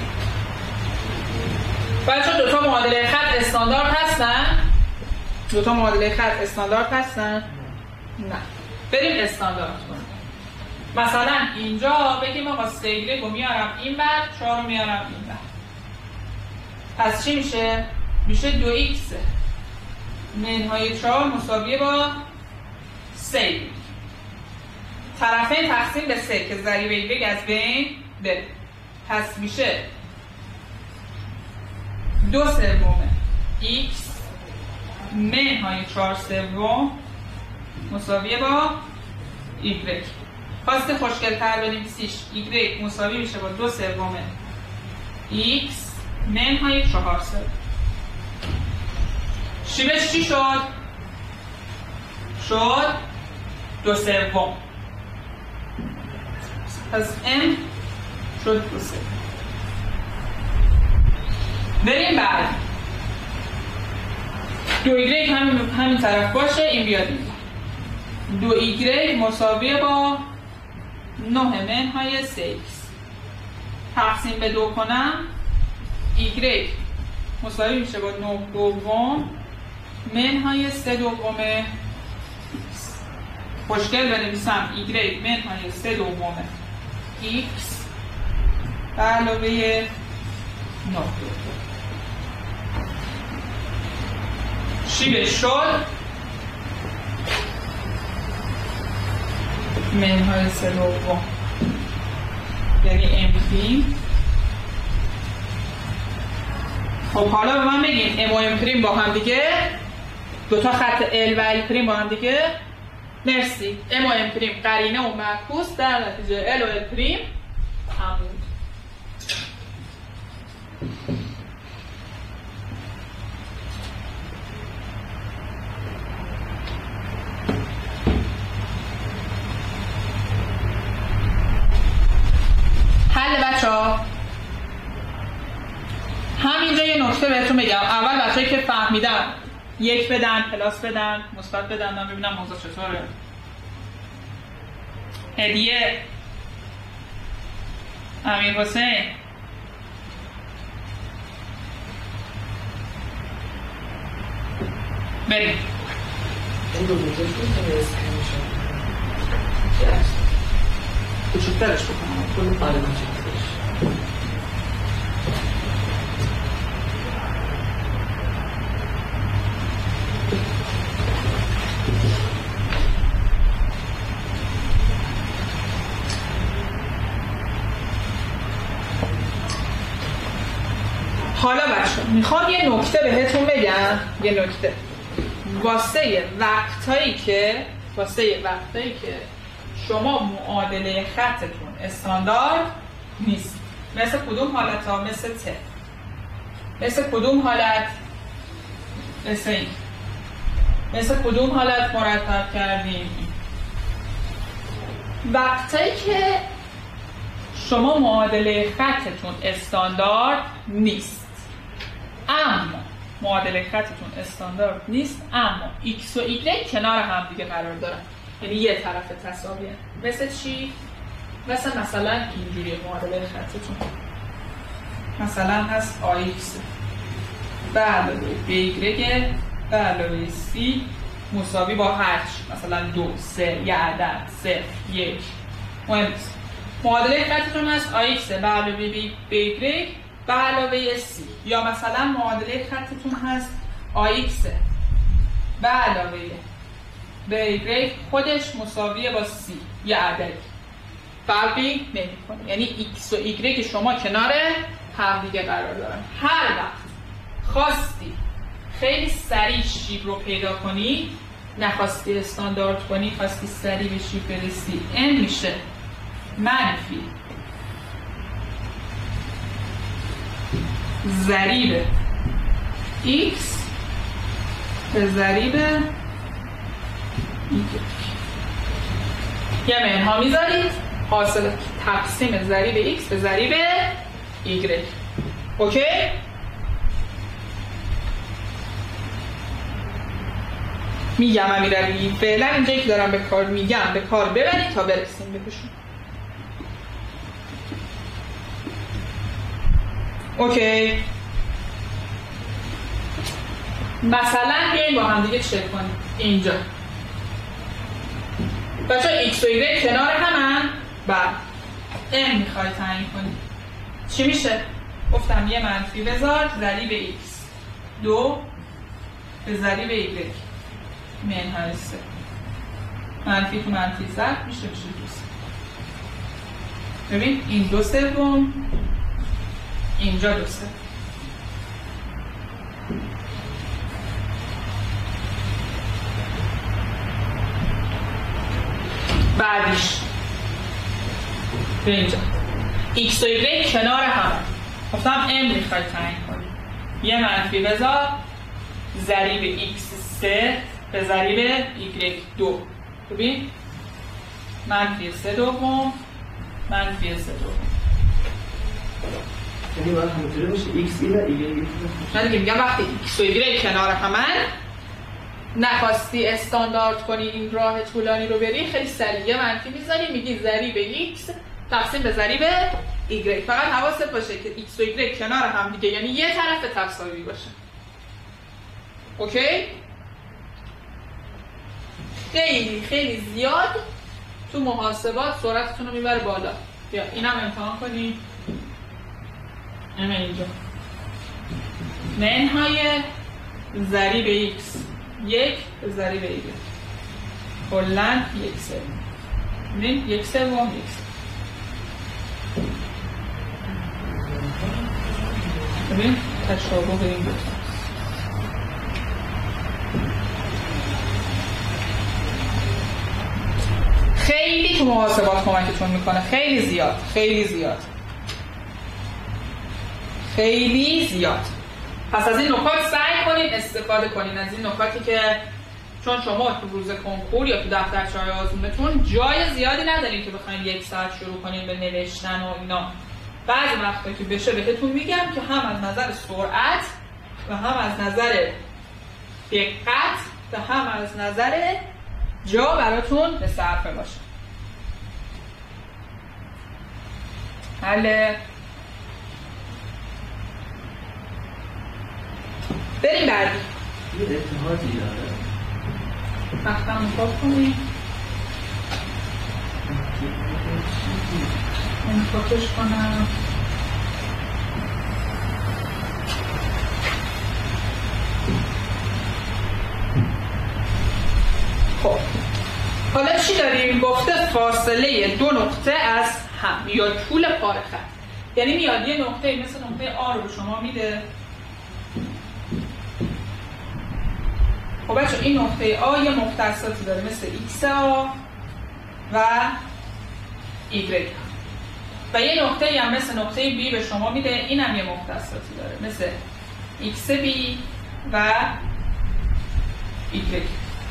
بچه دوتا معادله خط استاندارد هستن؟ دوتا معادله خط استاندارد هستن؟ نه. بریم استاندارد کنیم. مثلا اینجا بگیم آقا 3y رو میارم این بر 4 رو میارم این بر. پس چی میشه؟ میشه 2x منهای 4 مساویه با 3. طرفین تقسیم به 3 که ضریب y از بین بره. پس میشه 2/3 x منهای 4/3 مساویه با y. خواسته خوشگل تر بنویسیش y مساوی میشه با 2/3 x منهای 4/3. شیبش چی شد؟ شد 2/3. پس m شد 2/3. بریم بعد 2y همین طرف باشه این بیاد اینجا. 2y مساویه با 9 منهای 3x. تقسیم به 2 کنم y مساوی میشه با 9/2 منهای 3/2. خوشگل بنویسم y منهای 3/2 x به علاوه 9. شیبش شد منهای 3/2 یعنی m'. خب حالا به من بگین m و m' با هم دیگه دوتا خط l و l' با هم دیگه. مرسی. m و m' قرینه و معکوس در نتیجه l و l' عمود. حل بچه‌ها. همینجا یه نکته بهتون بگم. اول بچه‌ای که فهمیدن 1 بدن، پلاس بدن، مثبت بدن. من ببینم موضوع چطوره. هدیه امیر حسین بریم. این دو میتر که اسکرین میشه کوچکترش بکنم. آره کوچکترش. حالا بچه میخوام یه نکته بهتون بگم. یه نکته واسه وقتایی که شما معادله خطتون استاندارد نیست. مثل کدوم حالت ها؟ مثل ت. مثل کدوم حالت؟ مثل این. مثل کدوم حالت مرتب کردیم؟ وقتی که شما معادله خطتون استاندارد نیست، اما x و y کنار هم دیگه قرار دارن، یعنی یه طرف تساویه. مثل چی؟ مثلا اینجوری معادله خطتون مثلا هست ax به علاوه by به علاوه c مساوی با هرچ، مثلا 2 3 یه عدد 0 1 مهم نیست. معادله خطتون هست ax به علاوه by به علاوه c، یا مثلا معادله خطتون هست ax به علاوه by خودش مساویه با c یه عدد، فرقی نمیکنه. یعنی x و y شما کنار همدیگه قرار دارن. هر وقت خواستی خیلی سریع شیب رو پیدا کنی، نخواستی استاندارد کنی، خواستی سریع به شیب برسی، n میشه منفی ضریب x به ضریب y. یه منها میذارید، حاصل تقسیم ضریب x به ضریب y. اوکی؟ میگم امیرعلی فعلا اینجایی که دارم به کار میگم به کار ببرید تا برسیم بهشون. اوکی؟ مثلا بیاییم با هم دیگه چک کنیم. اینجا بچه x و y کنار همن، بعد m میخوای تعیین کنیم، چی میشه؟ گفتم یه منفی بذار ضریب x 2 به ضریب y منهای 3، منفی تو منفی ضرب میشه 2. ببین این 2/3 اینجا 2/3. بعدیش به اینجا x و y کنار هم، گفتم m میخوای تعیین کنی، یه منفی بذار ضریب x 3 به ضریب y 2. ببین منفی 3/2 منفی 3/2. یعنی باید همونطوری باشه x و y. من دیگه میگم وقتی x و y کنار همن، نخواستی استاندارد کنی این راه طولانی رو بری، خیلی سریع یه منفی میذاری، میگی ضریب x تقسیم به ضریب y. فقط حواست باشه که x و y کنار هم دیگه، یعنی یه طرف تساوی باشه. اوکی؟ خیلی خیلی زیاد تو محاسبات سرعتتون رو میبره بالا. بیا اینم امتحان کنی. اینجا منهای ضریب x 1 به ضریب y کلاً 1/3. ببین 1/3 ببین تشابه این دو تا. خیلی تو محاسبات کمکتون میکنه، خیلی زیاد خیلی زیاد خیلی زیاد. پس از این نکات سعی کنید استفاده کنید، از این نکاتی که چون شما تو روز کنکور یا تو دفترچه‌های آزمونتون جای زیادی ندارین که بخواید 1 ساعت شروع کنین به نوشتن و اینا. بعضی وقتا که بشه بهتون میگم که هم از نظر سرعت و هم از نظر دقت و هم از نظر جا براتون به صرفه باشه. حله بریم بعدی. یه اتحادی داره وقتا مکاف کنیم مکافش کنم. خب حالا چی داریم؟ گفته فاصله دو نقطه از هم یا طول پاره خط، یعنی میاد یه نقطه مثل نقطه آ رو به شما میده. خب بچه این نقطه آ یه مختصاتی داره مثل x آ و y و یه نقطه هم مثل نقطه b به شما میده، این هم یه مختصاتی داره مثل x b و ایگرگ.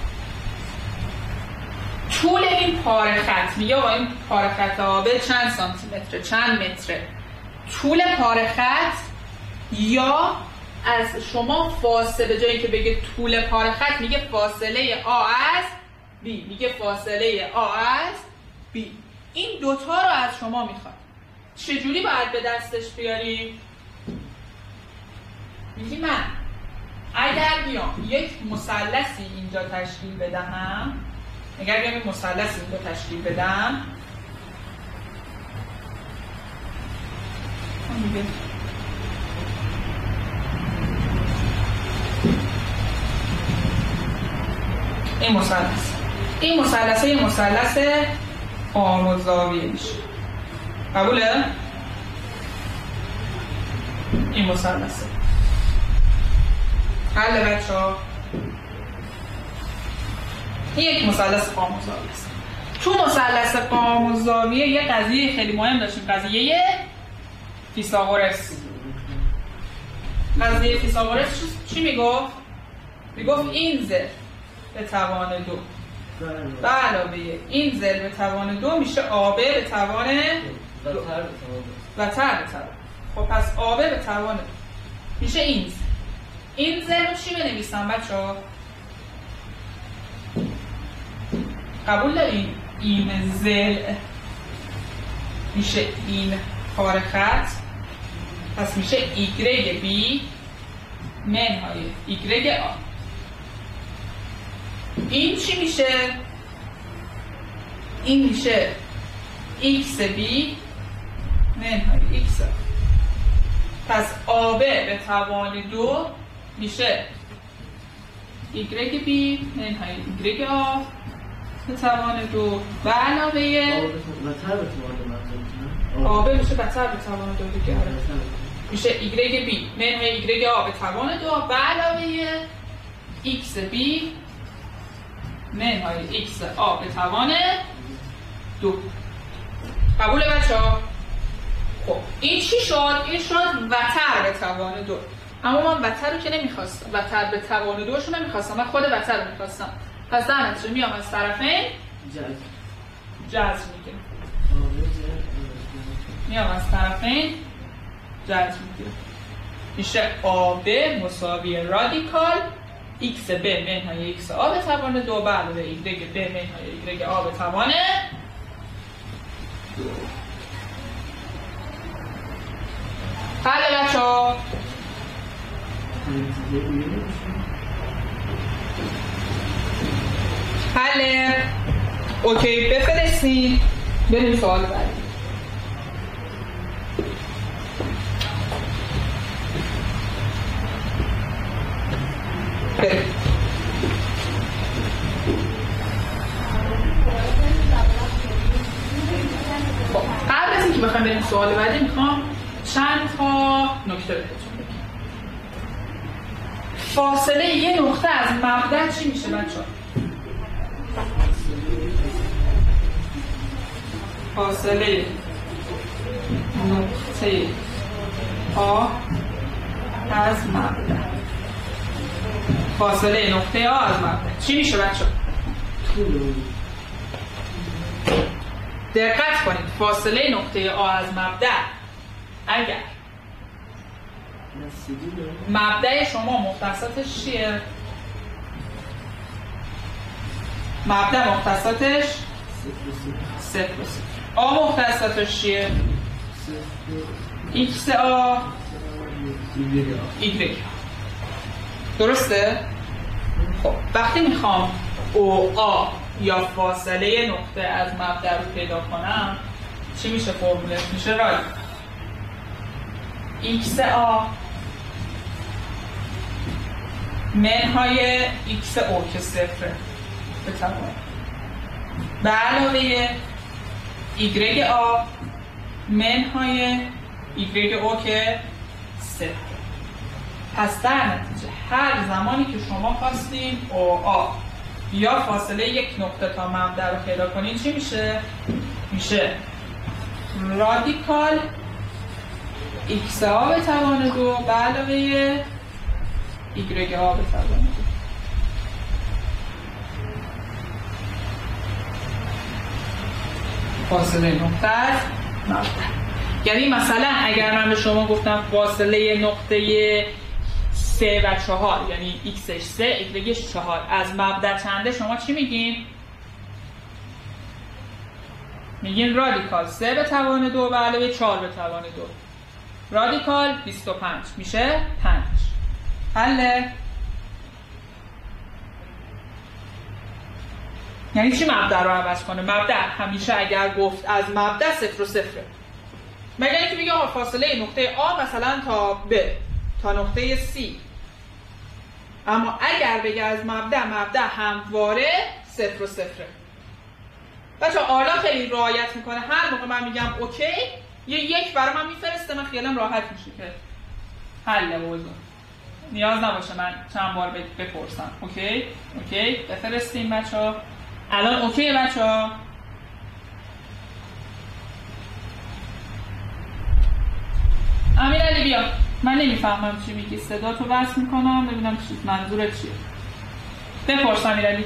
طول این پاره خط میگه با این پاره خط آبه چند سانتی متره، چند متره. طول پاره خط یا از شما فاصله، جایی که بگه طول پاره خط میگه فاصله آ از B، میگه فاصله آ از B. این دوتا رو از شما میخواد. چجوری باید به دستش بیاری؟ میگی من اگر بیام یک مثلثی اینجا تشکیل بدهم، اگر بیام یک مثلثی اینجا تشکیل بدم، این مثلث یه مثلث آموزاویه میشه. قبوله؟ این مثلثه. حل بچه‌ها. این یک مثلث قائم‌الزاویه است. تو مثلث قائم‌الزاویه یه قضیه خیلی مهم داشتیم، قضیه فیثاغورس. قضیه فیثاغورس چی میگفت؟ میگفت این ضلع به توان 2 به علاوه این ضلع به توان 2 میشه آبه به توان 2 و تر به توان. خب پس آبه به توان 2 میشه این ضلع. این ضلع رو چی بنویسم بچه‌ها؟ قبول دارین؟ این ضلع میشه این پاره خط، پس میشه ایگرگ بی منهای ایگرگ آ. این چی میشه؟ این میشه ایکس بی منهای ایکس آ. پس آبه به توان 2 میشه ایگرگ بی منهای ایگرگ آ به توان 2 به علاوه آبه میشه بتر به توان 2 دیگه، میشه ایگرگ بی منهای ایگرگ آ به توان 2 به علاوه ایکس بی منهای ایکس آ به توان 2. قبوله بچه‌ها؟ خب این چی شد؟ این شد وتر به توان 2. اما من وتر رو که نمیخواستم، وتر به توان 2 شو نمیخواستم، من خود وتر رو میخواستم. پس در نتیجه میام از طرفین جذر میگیرم. میام از طرفین جذر میگیرم. میشه آب مساوی رادیکال ایکس ب منهای ایکس آ به توان 2 به علاوه ایگرگ ب منهای ایگرگ آ به توان 2. حل بچه‌ها. حل. اوکی بفرستین. بریم سوال بعدی. بریم. قبل از اینکه بخوایم بریم سوال بعدی میخوام چند تا نکته بهتون بگم. فاصله یه نقطه از مبدأ چی میشه بچه‌ها؟ فاصله نقطه آ از مبدأ. فاصله نقطه آ از مبدأ چی میشه بچه‌ها؟ دقت کنید، فاصله نقطه آ از مبدأ اگر مبدأ شما مختصاتش چیه؟ مبدأ مختصاتش 0 و 0. آ مختصاتش چیه؟ ایکس آ ایگرگ. درسته؟ خب وقتی میخوام او آ یا فاصله نقطه از مبدأ رو پیدا کنم چی میشه فرمولش؟ میشه رادیکال ایکس آ منهای ایکس او که 0 به توان به علاوه ایگرگ آ منهای ایگرگ او که 0. پس در نتیجه هر زمانی که شما خواستین او آ یا فاصله یک نقطه تا مبدأ رو پیدا کنین چی میشه؟ میشه رادیکال ایکس آ به توان 2 به علاوه ایگرگ آ به توان 2. فاصله نقطه از مبدا. یعنی مثلا اگر من به شما گفتم فاصله نقطه 3 و 4 یعنی xش 3 y 4 از مبدا چنده، شما چی میگین؟ میگین رادیکال 3 به توان 2 به علاوه 4 به توان 2 رادیکال 25 میشه 5. حله؟ یعنی چی مبدا رو عوض کنه؟ مبدا همیشه اگر گفت از مبدا 0 و 0 مگر اینکه میگه آقا فاصله نقطه A مثلا تا B تا نقطه C، اما اگر بگه از مبدا همواره 0 و 0. بچه آلا خیلی رعایت میکنه، هر موقع من میگم اوکی یه یک برای من میفرسته، من خیالم راحت میشه که حل موضوع، نیاز نباشه من چند بار بپرسم. اوکی بفرستیم بچه ها. الان اوکی بچه ها؟ امیرعلی بیا، من نمیفهمم چی میگی، صدا تو وصل میکنم ببینم منظورت چیه. بپرس امیرعلی.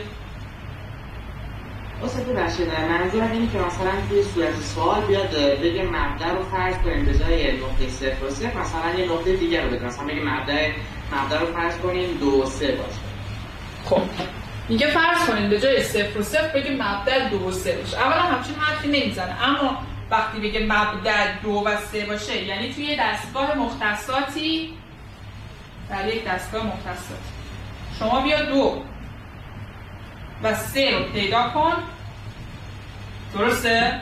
استاد ببخشید، منظورم اینه که مثلا توی صورت سوال بیاد بگه مبدا رو فرض کنیم به جای نقطه 0 و 0 مثلا یه نقطه دیگر رو بگیم، مثلا بگه مبدا رو فرض کنیم 2 و 3 باشه. خب میگه فرض کنیم به جای 0 و 0 بگه مبدا 2 و 3 باشه. اولا همچین حرفی نمیزنه، اما وقتی بگه مبدا 2 و 3 باشه یعنی توی دستگاه مختصاتی، در یک دستگاه مختصاتی شما بیا 2 و 3 رو پیدا کن، درسته؟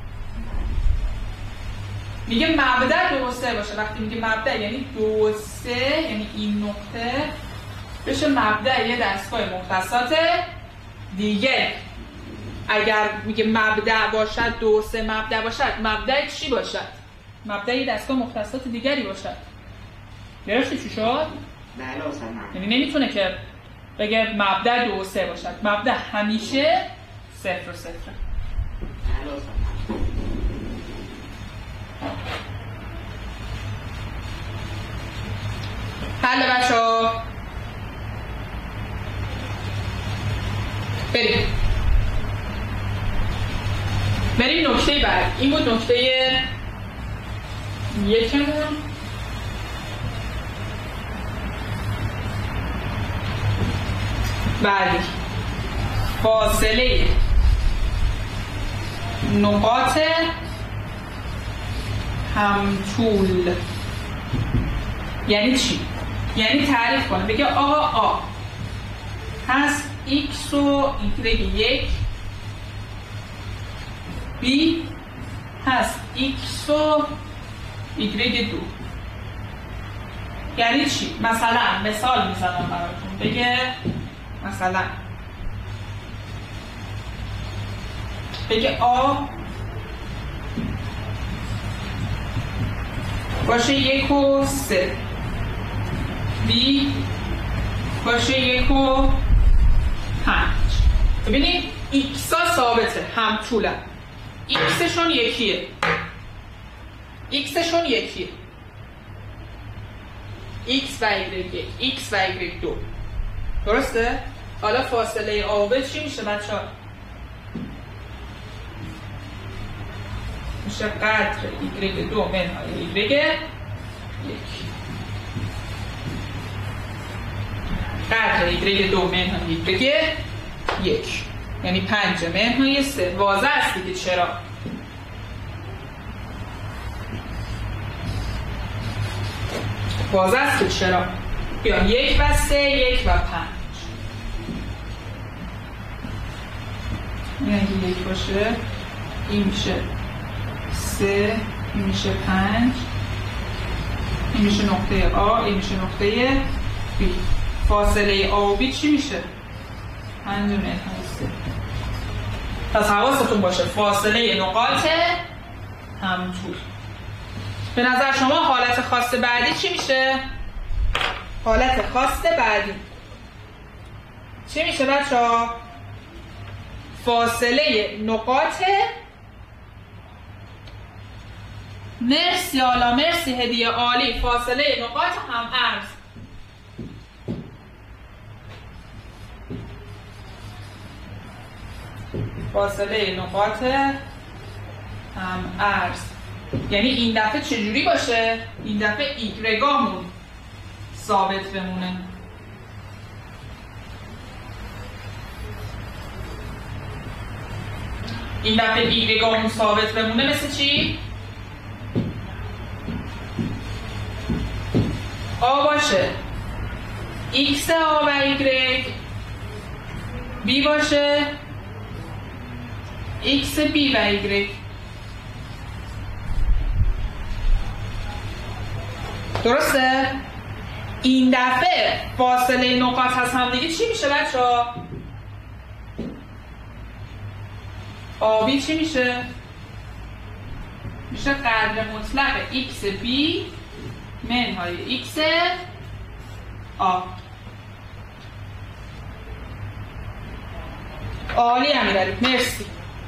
میگه مبدا 2 و 3 باشه. وقتی میگه مبدا یعنی 2 و 3 یعنی این نقطه بشه مبدا یه دستگاه مختصات دیگه. اگر میگه مبدا باشد 2 و 3 مبدا باشد، مبدا چی باشد؟ مبدا یه دستگاه مختصات دیگری باشد. گرفتی چی شد؟ بله استاد. یعنی نمیتونه که بگه مبدا 2 و 3 باشد، مبدا همیشه 0 و 0. بله استاد. حل بچه‌ها. بریم نکته بعد. این بود نکته یکمون. بعدی فاصله نقاط همطول یعنی چی؟ یعنی تعریف کنه، بگه آقا آ هست x و y1، b هست x و y2. یعنی چی؟ مثلا مثال میزنم براتون، بگه مثلا بگه آ باشه 1 و 3، b باشه 1 و 5. ببینید x ها ثابته، هم طولن، x شون یکیه، x شون یکیه، x و y1 x و y2. درسته؟ حالا فاصله آ و ب چی میشه بچه ها؟ میشه قدر y2 منهای y1، قدر y2 منهای y1 یعنی 5 منهای 3. واضح است دیگه. چرا؟ واضح است که چرا. بیا 1 و 3 1 و 5. این اگه 1 باشه این میشه 3، این میشه 5، این میشه نقطه A، این میشه نقطه B. فاصله A و B چی میشه؟ 5 منهای 3. پس حواستون باشه فاصله نقاط همطول. به نظر شما حالت خاص بعدی چی میشه؟ حالت خاص بعدی چی میشه بچه ها؟ فاصله نقاط، مرسی آلا، مرسی هدیه عالی، فاصله نقاط هم عرض. فاصله نقاط هم ارز. یعنی این دفعه چجوری باشه؟ این دفعه ایگرگامون ثابت بمونه. این دفعه ایگرگامون ثابت بمونه مثل چی؟ آ باشه x آ و y، b باشه x b و y. درسته؟ این دفعه فاصله نقاط از هم دیگه چی میشه بچه‌ها؟ آبی چی میشه؟ میشه قدر مطلق x b منهای x آ. عالی امیرعلی، مرسی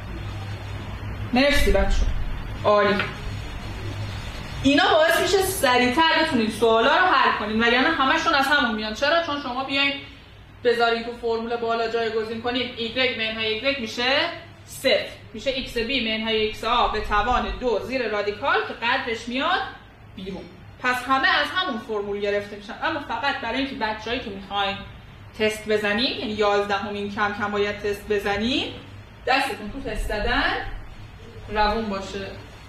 مرسی بچه، عالی. اینا باعث میشه سریعتر بتونید سوالا رو حل کنید، وگرنه همشون از همون میان. چرا؟ چون شما بیاین بذارید تو فرمول بالا جایگزین کنید y منهای y میشه 0 میشه x b منهای x آ به توان 2 زیر رادیکال که قدرش میاد بیرون. پس همه از همون فرمول گرفته میشن. اما فقط برای اینکه بچه‌هایی که میخواین تست بزنین، یعنی 11مین کم کم باید تست بزنین، دستتون تو تست دادن روون باشه.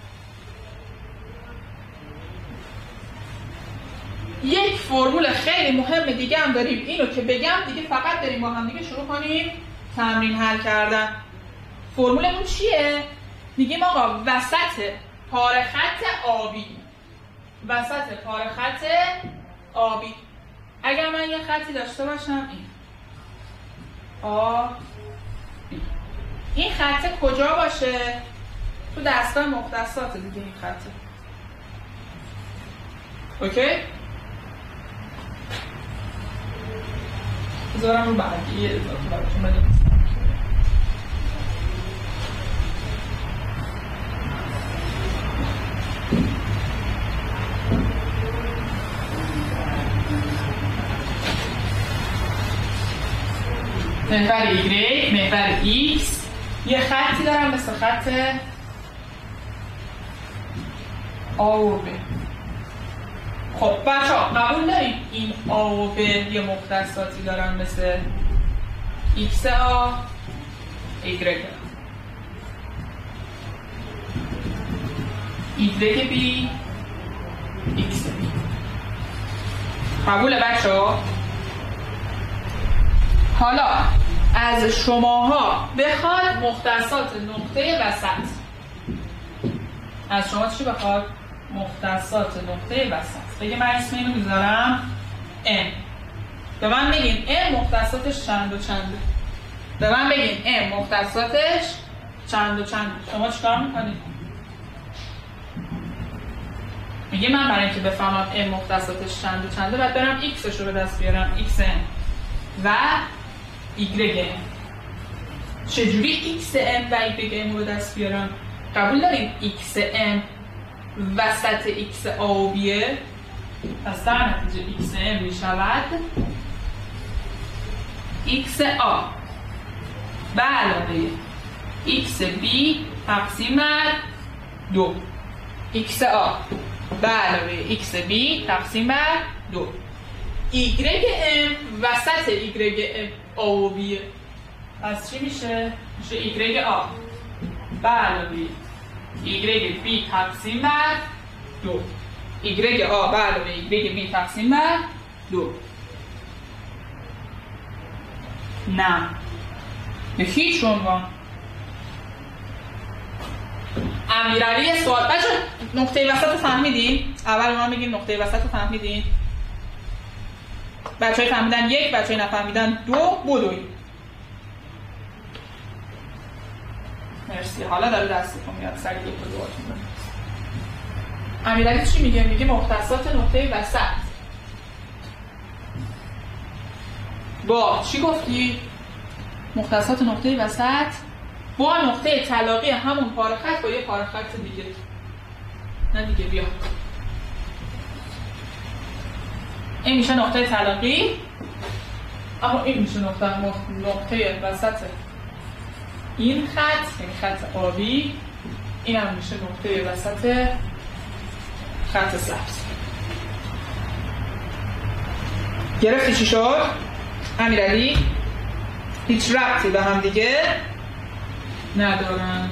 یک فرمول خیلی مهم دیگه هم داریم، اینو که بگم دیگه فقط بریم با هم دیگه شروع کنیم تمرین حل کردن. فرمولمون چیه؟ میگیم آقا وسط پاره خط آبی، وسط پاره خط آبی اگر من یه خطی داشته باشم این این خط کجا باشه؟ تو دستگاه مختصات دیگه این خطه. اوکی؟ بذارم رو بعدی اضافه براتون بدیم. محور Y، محور X، یه خطی دارم مثل خط A و B. خب بچه ها قبول داریم این A و B یه مختصاتی دارن مثل X A Y Y B X B. قبوله بچه ها؟ حالا از شماها بخواد مختصات نقطه وسط، از شما چی بخواد؟ مختصات نقطه وسط. بگه من اسم اینو میذارم M. به من بگین M مختصاتش چند و چنده. به من بگین M مختصاتش چند و چنده. شما چیکار میکنید؟ میگه من برای اینکه بفهمم M مختصاتش چند و چنده باید برم X رو به دست بیارم، XM و Y. چجوری XM و YM رو دست بیارم؟ قبول داریم XM وسط X A و B'ه، پس در نتیجه XM می شود XA به علاوه XB تقسیم بر 2. XA به علاوه XB تقسیم بر 2. YM وسط YM A و B'ه، پس چی میشه؟ میشه YA به علاوه YB تقسیم بر 2. YA به علاوه YB تقسیم بر 2. نه به هیچ عنوان. امیرعلی سوال بچه نقطه وسط رو فهمیدین؟ اول ما میگیم نقطه وسط رو فهمیدین؟ بچه های فهمیدن 1، بچه های نفهمیدن 2. بدویم. مرسی. حالا داره دستتون میاد سریع دو تا دواتون بنویس. امیرعلی چی میگه؟ میگه مختصات نقطه وسط با چی گفتی؟ مختصات نقطه وسط با نقطه تلاقی همون پاره خط با یه پاره خط دیگه. نه دیگه بیا. این میشه نقطه تلاقی، اما این میشه نقطه وسط این خط، یعنی خط آبی این هم میشه نقطه وسط خط سبز. گرفتی چی شد؟ امیرعلی؟ هیچ ربطی به هم دیگه ندارن.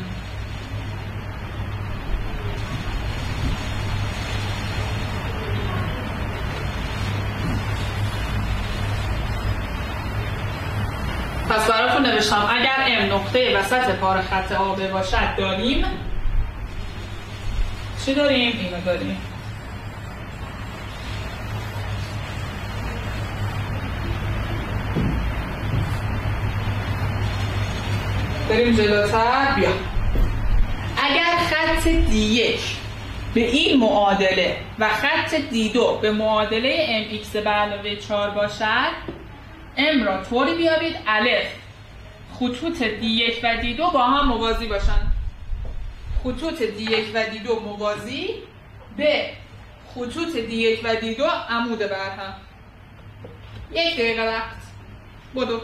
پس براتون نوشتم اگر ام نقطه وسط پاره خط آب باشد داریم چی داریم؟ اینو داریم. بریم جلوتر. بیا اگر خط D1 به این معادله و خط D2 به معادله mx به علاوه 4 باشد ام را طوری بیابید الف خطوط D1 و D2 با هم موازی باشند. خطوط D1 و D2 موازی به خطوط D1 و D2 عمود برهم. 1 دقیقه وقت. بدو.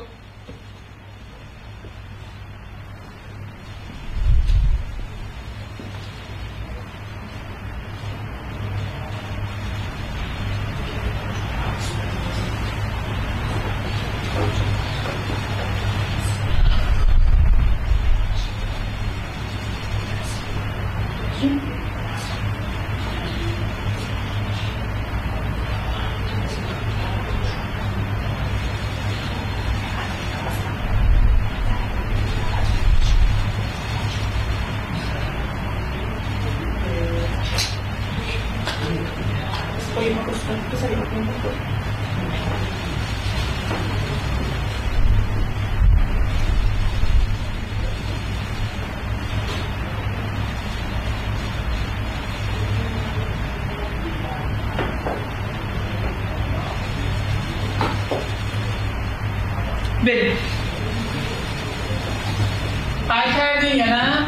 بریم. حل کردین یا نه؟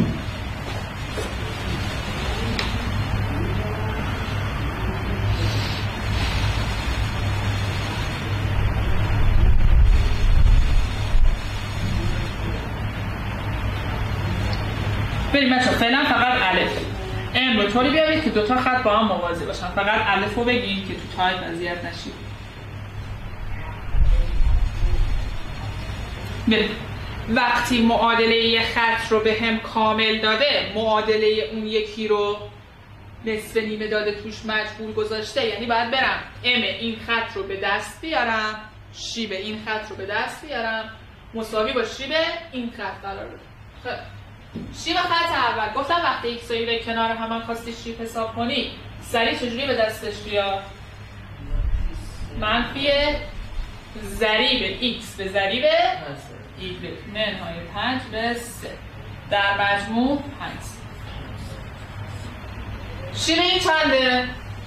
بریم بچه فعلا فقط الف ام رو طوری بیارید که دوتا خط با هم موازی باشن. فقط الف رو بگیم که تو تایم اذیت نشید. وقتی معادله یه خط رو به هم کامل داده معادله اون یکی رو نصف نیمه داده توش مجبور گذاشته، یعنی باید برم ام این خط رو به دست بیارم شیب این خط رو به دست بیارم مساوی با شیب این خط قرار بده. شیب خط اول گفتم وقتی ایکس و ایگرگ کنار هم خواستی شیب حساب کنی سریع چجوری به دستش بیار؟ منفی ضریب ایکس به ضریب ایگرگ منهای 5 به 3 در مجموع 5. شیب این چنده؟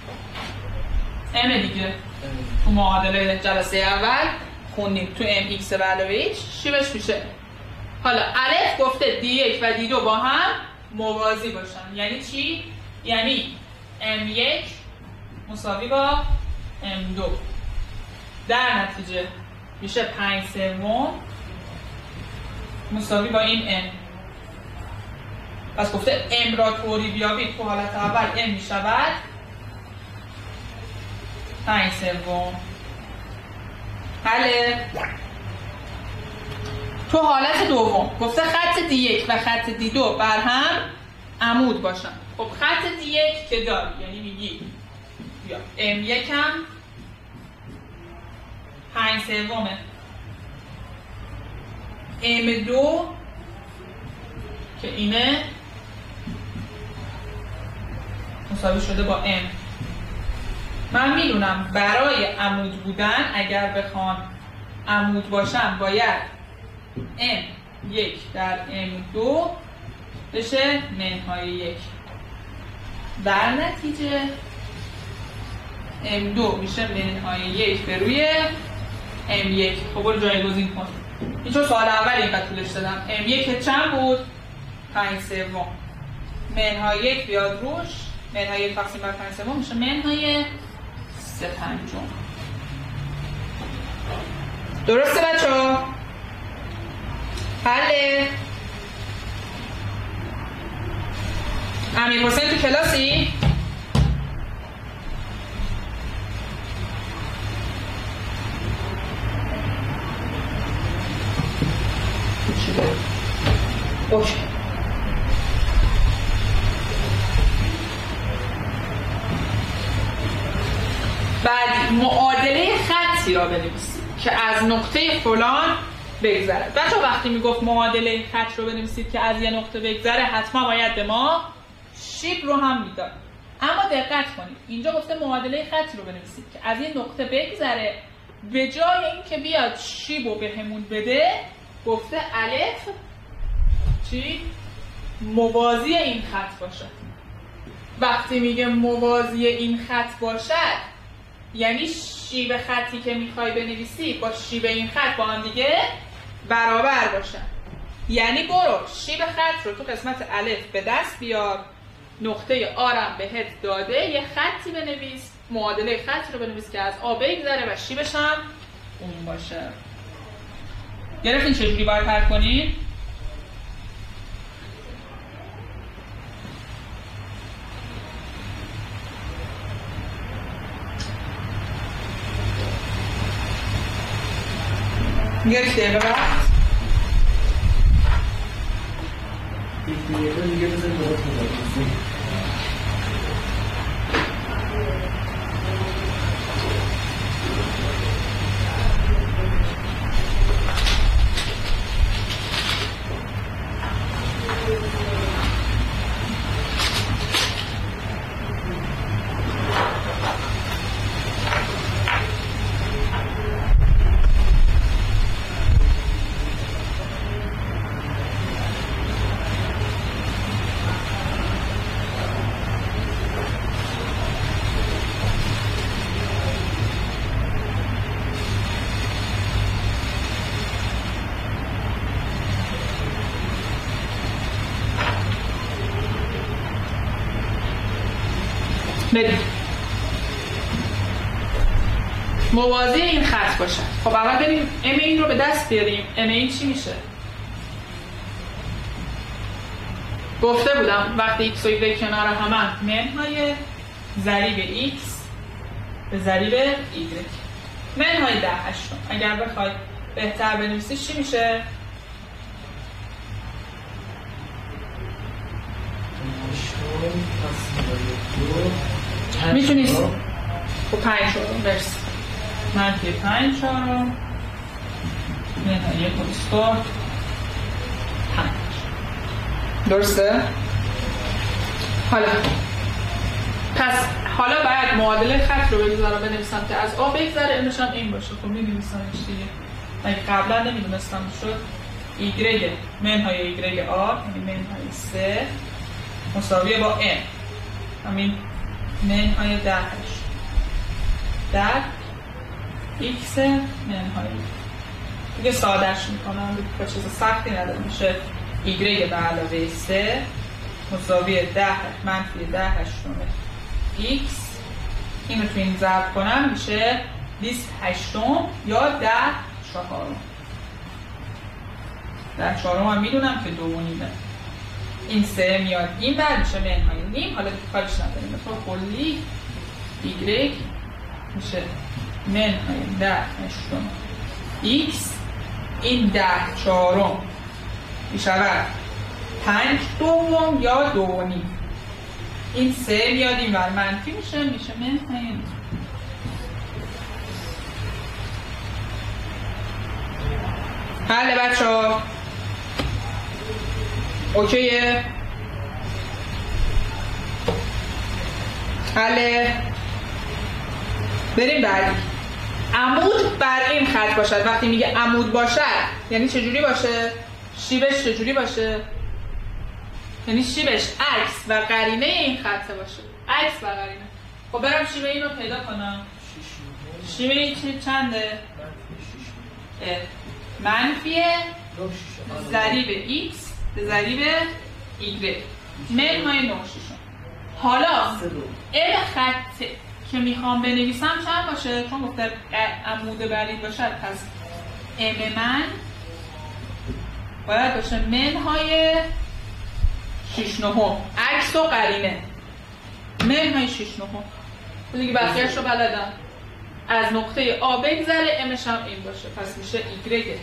ام دیگه. تو معادله جلسه اول خوندیم تو ام ایکس به علاوه ایچ شیبش میشه. حالا الف گفته D1 و D2 با هم موازی باشن. یعنی چی؟ یعنی M1 مساوی با M2 در نتیجه میشه 5/3 مساوی با این M. پس گفته M را طوری بیابید تو حالت اول M میشود 5/3. حله. تو حالت دوم گفته خط D1 و خط D2 بر هم عمود باشن. خب خط D1 که داری یعنی میگی بیا M1 هم 5/3 M2 که اینه مساوی شده با M. من میدونم برای عمود بودن اگر بخوان عمود باشن باید M1 در M2 بشه منهای 1 در نتیجه M2 میشه منهای 1 به روی M1. خب برو جایگزین کن. این چون سوال اول اینقدر طولش دادم. M1 چند بود؟ 5/3 منهای 1 بیاد روش منهای 1 تقسیم بر 5/3 میشه منهای 3/5. درسته بچه ها؟ حله. امیر حسین تو کلاسی؟ اوکی. بعد معادله خطی را بنویسید که از نقطه فلان بگذره. بچه وقتی میگفت معادله خط رو بنویسید که از یه نقطه بگذره حتما باید به ما شیب رو هم میداد. اما دقت کنید اینجا گفته معادله خطی رو بنویسید که از این نقطه بگذره، به جای اینکه بیاد شیب رو بهمون بده گفته الف چی؟ موازی این خط باشد. وقتی میگه موازی این خط باشد یعنی شیب خطی که میخوای بنویسی با شیب این خط با هم دیگه برابر باشن. یعنی برو شیب خط رو تو قسمت الف به دست بیار، نقطه آرم بهت داده، یه خطی بنویس، معادله خط رو بنویس که از آ بگذره و شیبش هم اون باشه. گرفتین چجوری باید حل کنید؟ یک دقیقه وقت. یک دقیقه دیگه بزنید باید مدارسی. بریم موازی این خط باشد. خب اول بریم ام این رو به دست بیاریم. ام این چی میشه؟ گفته بودم وقتی x و y کنار همن منهای ضریب x به ضریب y منهای 10 هشتم. اگر بخوای بهتر بنویسی چی میشه؟ میتونی خب 5 چهارم برس منفی 5 چهارم منهای 1 5. درسته؟ حالا پس حالا باید معادله خط رو بگذارم بنویسم که از آ بگذره اینش هم این باشه. خب می‌نویسمش دیگه. اگه قبلا نمیدونستم شد y منهای y آ یعنی منهای 3 مساویه با n همین منهای 10 در x منهای دیگه سادهش میکنم با چیز سختی نداره. میشه y به علاوه 3 مساویه 10 منفی 10 هشتم x. اینو تو این ضرب کنم میشه 28 یا 10 چهارم. 10 چهارم هم میدونم که 2.5. این 3 میاد این بر میشه منهای نیم. حالا کارش نداریم به طور کلی y میشه منهای 10 هشتم x. این 10 چهارم میشود 5 دوم یا 2.5. این 3 میاد این بر منفی میشه منهای نیم. حالا بچه ها اوکیه؟ حاله بریم بعدی. عمود بر این خط باشد. وقتی میگه عمود باشد یعنی چجوری باشه؟ شیبش چجوری باشه؟ یعنی شیبش عکس و قرینه این خط باشه. عکس و قرینه. خب برم شیب این رو پیدا کنم. شیب این چنده؟ منفی ضریب x به ضریب y منهای 9 ششم. حالا ال خط که میخوام بنویسم چند باشه؟ چون گفته عمود برید باشد پس ام من باید باشه منهای 6 نهم عکس و قرینه منهای 6 نهم دیگه بقیه‌اش رو بلدم. از نقطه آ بگذره امش هم این باشه، پس میشه ایگرگه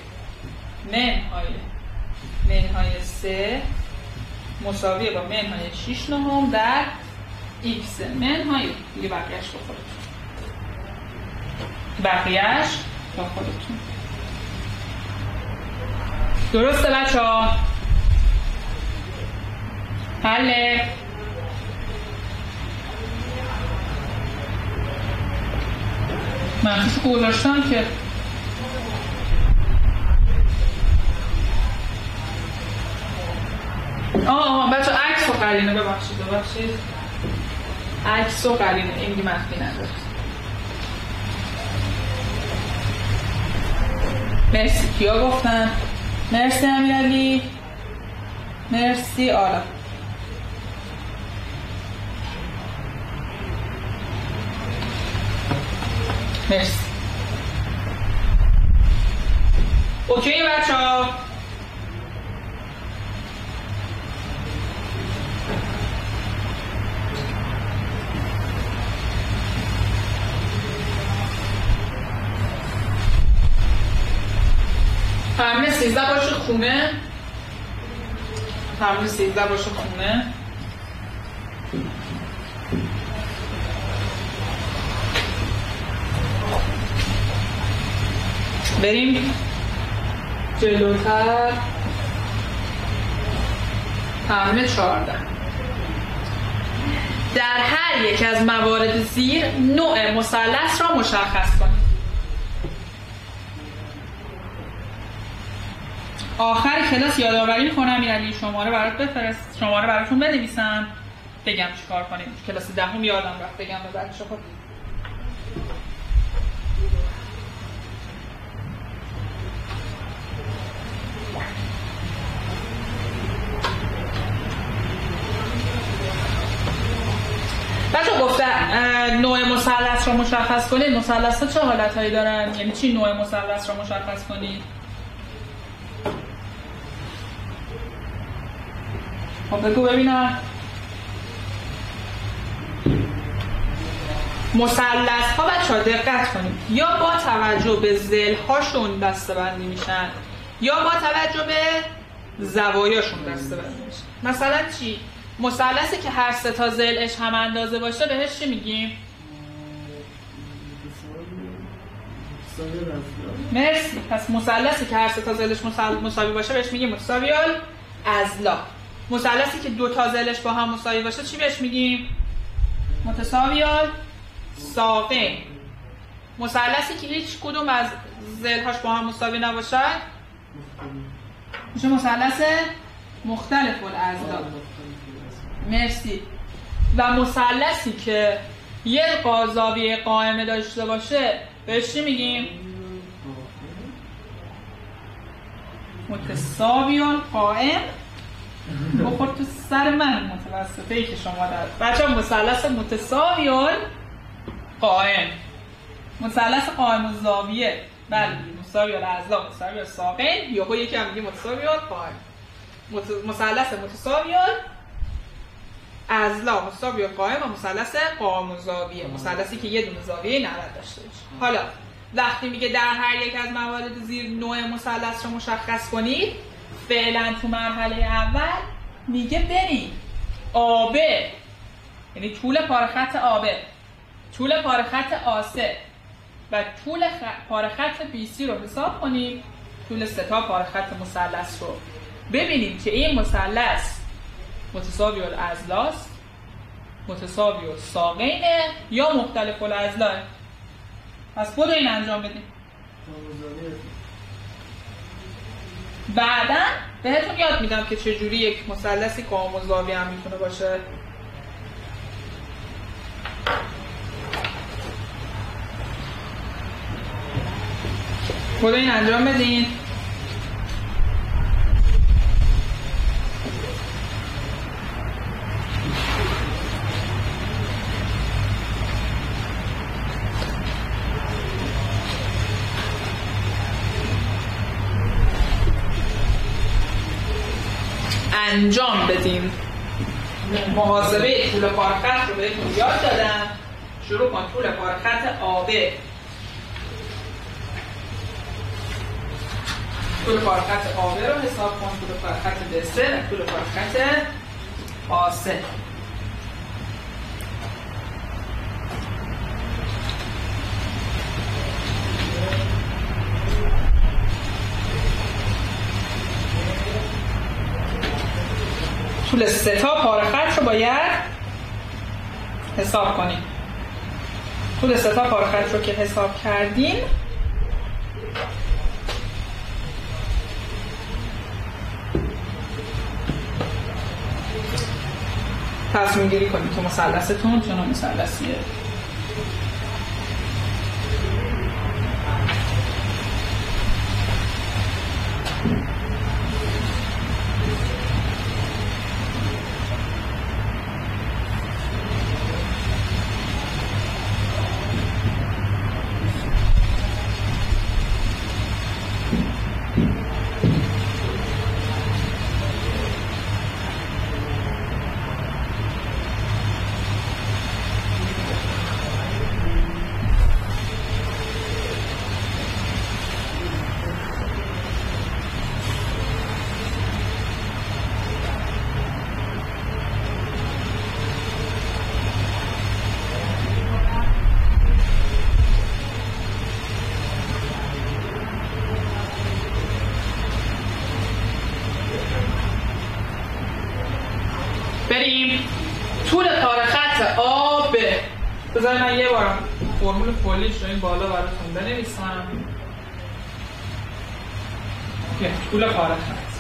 منهای 3 مساویه با منهای 6 نهم در ایکس منهای دیگه بقیه‌اش با خودتون. درسته بچه‌ها؟ حله منفیشو گذاشتم که بچه عکس و قرینه ببخشید عکس و قرینه این دیگه منفی نداره. مرسی کیا گفتن؟ مرسی امیرعلی، مرسی آلا. مرسی. اوکی بچه ها؟ تمرین 13 باشه خونه. بریم جلوتر. تمرین 14. در هر یک از موارد زیر نوع مثلث را مشخص کنید. آخر کلاس یادآوری می‌کنم یعنی شماره براتون بنویسم بگم چیکار کنیم. کلاس دهم یادم رفت بگم به بچه‌ها. بچه گفتن نوع مثلث را مشخص کنید. مثلث ها چه حالتهایی دارن؟ یعنی چی نوع مثلث را مشخص کنید؟ خب بگو ببینم. مثلث ها بچه ها دقت کنید یا با توجه به ضلع هاشون دسته‌بندی میشن یا با توجه به زوایاشون دسته‌بندی میشن. مثلا چی؟ مثلثی که هر سه تا ضلعش هم اندازه باشه بهش چی میگیم؟ مرسی. پس مثلثی که هر سه تا ضلعش مساوی باشه بهش میگیم متساوی الاضلاع. مثلثی که دو تا ضلعش با هم مساوی باشه چی بهش میگیم؟ متساوی الساقین. مثلثی که هیچ کدوم از ضلع‌هاش با هم مساوی نباشه میشه مثلث مختلف الاضلاع. مرسی. و مثلثی که یه زاویه قائمه داشته باشه بهش چی میگیم؟ متساوی القائم. بخور تو سر من متوسطه‌ای که شما دارید. بچه‌ها مثلث متساوی القائم، مثلث قائم الزاویه، بله مساوی الاضلاع مساوی الساقین، یهو یکی هم میگه متساوی القائم. مثلث متساوی الاضلاع مساوی القائم و مثلث قائم الزاویه، مثلثی که یه دونه زاویه 90 داشته باشه. حالا وقتی میگه در هر یک از موارد زیر نوع مثلث رو مشخص کنید، فعلا تو مرحله اول میگه برید AB یعنی طول پاره خط AB، طول پاره خط AC و طول پاره خط BC رو حساب کنید، طول سه تا پاره خط مثلث رو ببینید که این مثلث متساوی الاضلاع است، متساوی الساقینه یا مختلف الاضلاع. پس خود این انجام بدید. بعداً بهتون یاد میدم که چجوری یک مثلثی قائم الزاویه هم میتونه باشه. خود این انجام بدین. انجام بدیم. محاسبه طول پاره خط رو بهتون یاد دادم. شروع کن طول پاره خط AB، طول پاره خط AB رو حساب کن، طول پاره خط BC و طول پاره خط AC. طول 3 تا پاره خط رو باید حساب کنیم. طول 3 تا پاره خط رو که حساب کردیم تصمیم گیری کنید تو مثلثتون چون مثلثیه. بریم طول پاره خط AB. بذارید من یه بار فرمول کلیش رو این بالا براتون بنویسم. طول پاره خط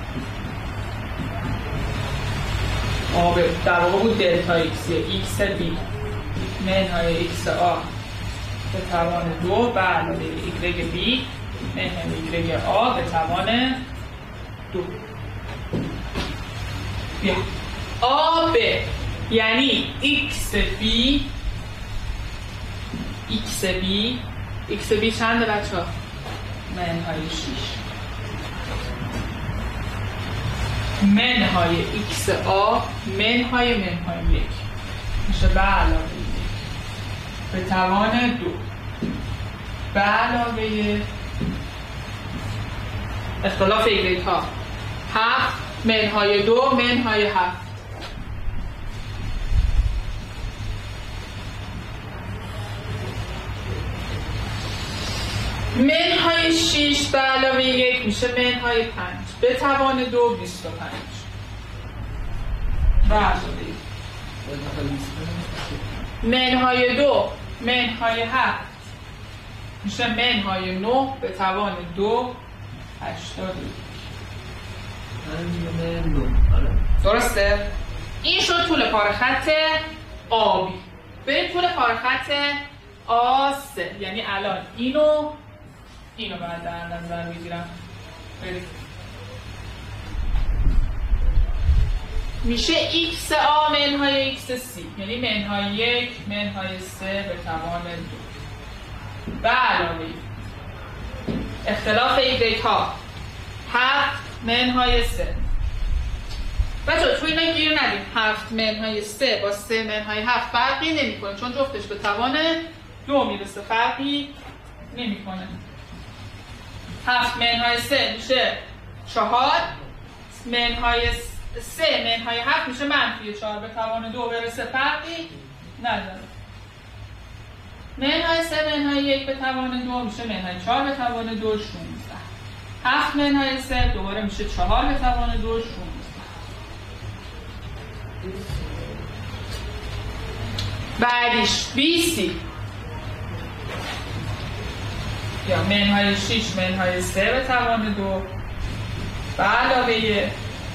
AB در واقع بود دلتا x x b منهای x a به توان 2 به علاوه y b منهای y a به توان 2. بیا AB یعنی XB چنده بچه ها؟ منهای 6 منهای XA منهای 1 میشه به علاوه 1 به توان 2 به علاوه اختلاف ایگریک ها 7 منهای 2 منهای 7 منهای 6 به علاوه 1 میشه منهای 5 به توان 2 25 به علاوه منهای 2 منهای 7 میشه منهای 9 به توان 2 81. درسته؟ این شد طول پاره خط آبی. بریم طول پاره خط AC، یعنی الان اینو بعد در نظر میگیرم. بریم میشه XA منهای XC یعنی منهای 1 منهای 3 به توان 2 به علاوه اختلاف ایگریک ها 7 منهای 3. بچه توی اینا گیر ندیم. 7 منهای 3 با 3 منهای 7 فرقی نمی کنه چون جفتش به توان 2 میرسه، فرقی نمی کنه. 7 منهای 3 میشه 4 منهای 3 منهای 7 میشه منفی 4 به توان 2 برسه، فرقی نداره. منهای 3 منهای 1 به توان 2 میشه منهای 4 به توان 2 16. 7 منهای 3 دوباره میشه 4 به توان 2 16. بعدیش BC یا منهای 6 منهای 3 به توان 2 به علاوه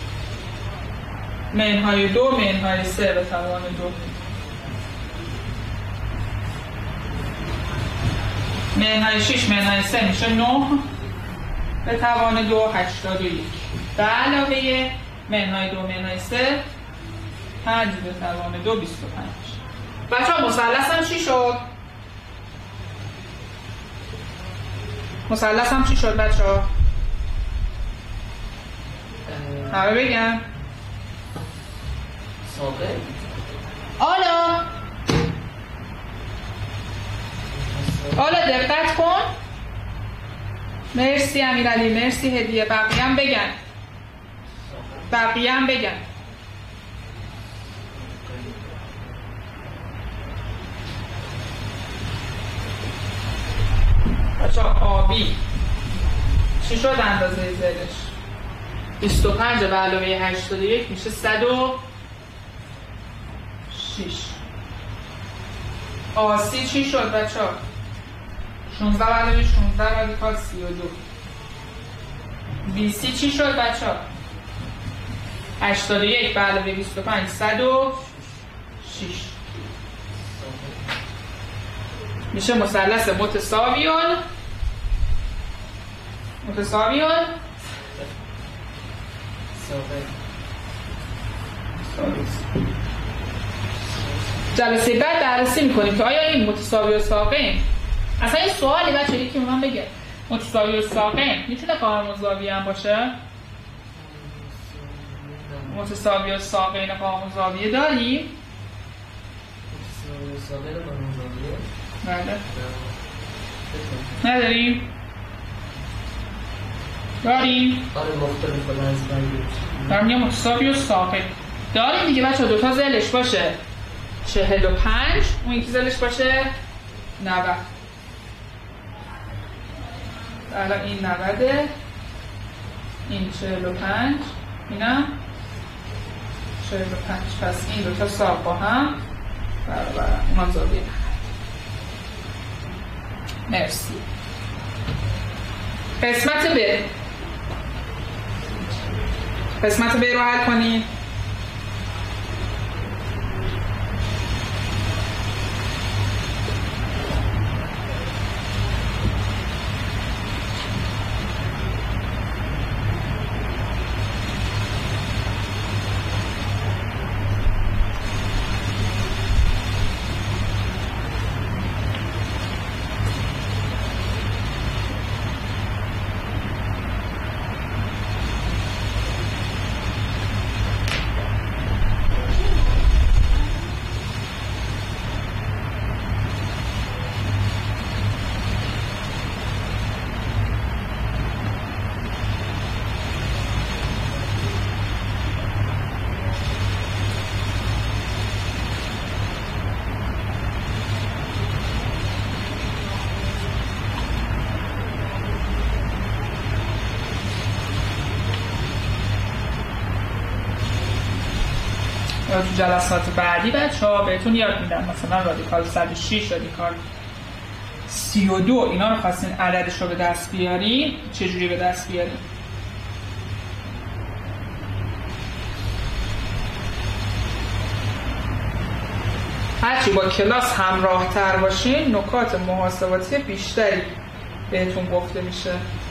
منهای 2 منهای 3 به توان 2 منهای 6 منهای 3 میشه 9 به توان 2 81 به علاوه منهای 2 منهای 3 5 به توان 2 25. بچه ها مثلثم چی شد؟ مثلثم چی شد بچه ها؟ همه بگم ساقه حالا دقت کن. مرسی امیرعلی، مرسی هدیه. بقیه هم بگن. بچه آبی چی شد اندازه زدش؟ 25 به علاوه 81 میشه 106. آسی چی شد بچه ها؟ 16 به علاوه 16 رادیکال 32. بیسی چی شد بچه ها؟ 81 به علاوه 25 106 میشه مثلث متساویون. جلسه بعد بررسی میکنیم که آیا این متساوی و ساقین، اصلا این سوالی بچه یکی من بگه، متساوی و ساقین میتونه قائم و زاویه هم باشه؟ متساوی و ساقین قائم و زاویه داریم؟ بله. نداریم؟ داریم؟ آره مختلف از داریم یه متساوی و ساقین داریم دیگه بچه. دوتا زلش باشه 45، اون یکی زلش باشه 90. الان این 90، این 45، اینم 45. پس این دوتا ساق با هم برابر اونم زاویه 90. مرسی. قسمت ب رو حل کنید. تو جلسات بعدی بچه‌ها بهتون یاد میدم، مثلا رادیکال 106 رادیکال 32 اینا رو خواستین عددش رو به دست بیاری چجوری به دست بیاری. هرچی با کلاس همراه تر باشین نکات محاسباتی بیشتری بهتون گفته میشه.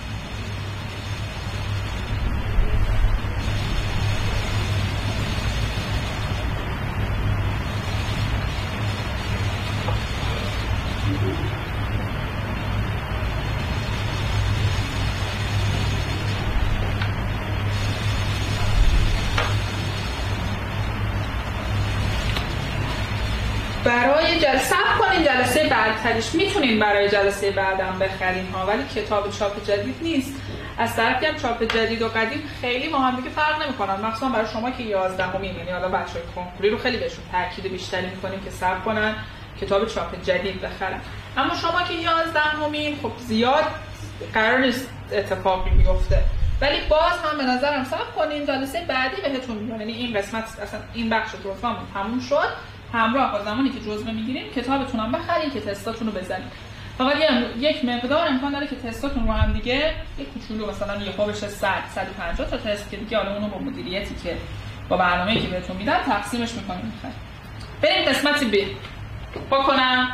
برای جلسه کنین جلسه بعدترش میتونین برای جلسه بعدم بخرین ها، ولی کتاب چاپ جدید نیست. از طرفی هم چاپ جدید و قدیم خیلی با هم دیگه فرق نمیکنن، مخصوصا برای شما که 11مین، یعنی حالا بچهای کنکوری رو خیلی بهشون تاکید بیشتری میکنیم که صبر کنن کتاب چاپ جدید بخرن. اما شما که 11مین خب زیاد قرار نیست اتفاقی بیفته، ولی باز هم به نظرم صبر کنین جلسه بعدی بهتون میگم. یعنی این قسمت اصلا این بخش جزوه‌مون تموم شد، همراه با زمانی که جزوه میگیریم کتابتون هم بخرین که تستاتون رو بزنید. فقط یک مقدار امکان داره که تستاتون رو هم دیگه یک کوچولو مثلا یه پا بشه 150 تا تست که دیگه حالا اونو با مدیریتی که با برنامه‌ای که بهتون میدم تقسیمش می‌کنیم. بریم قسمت ب. بکنم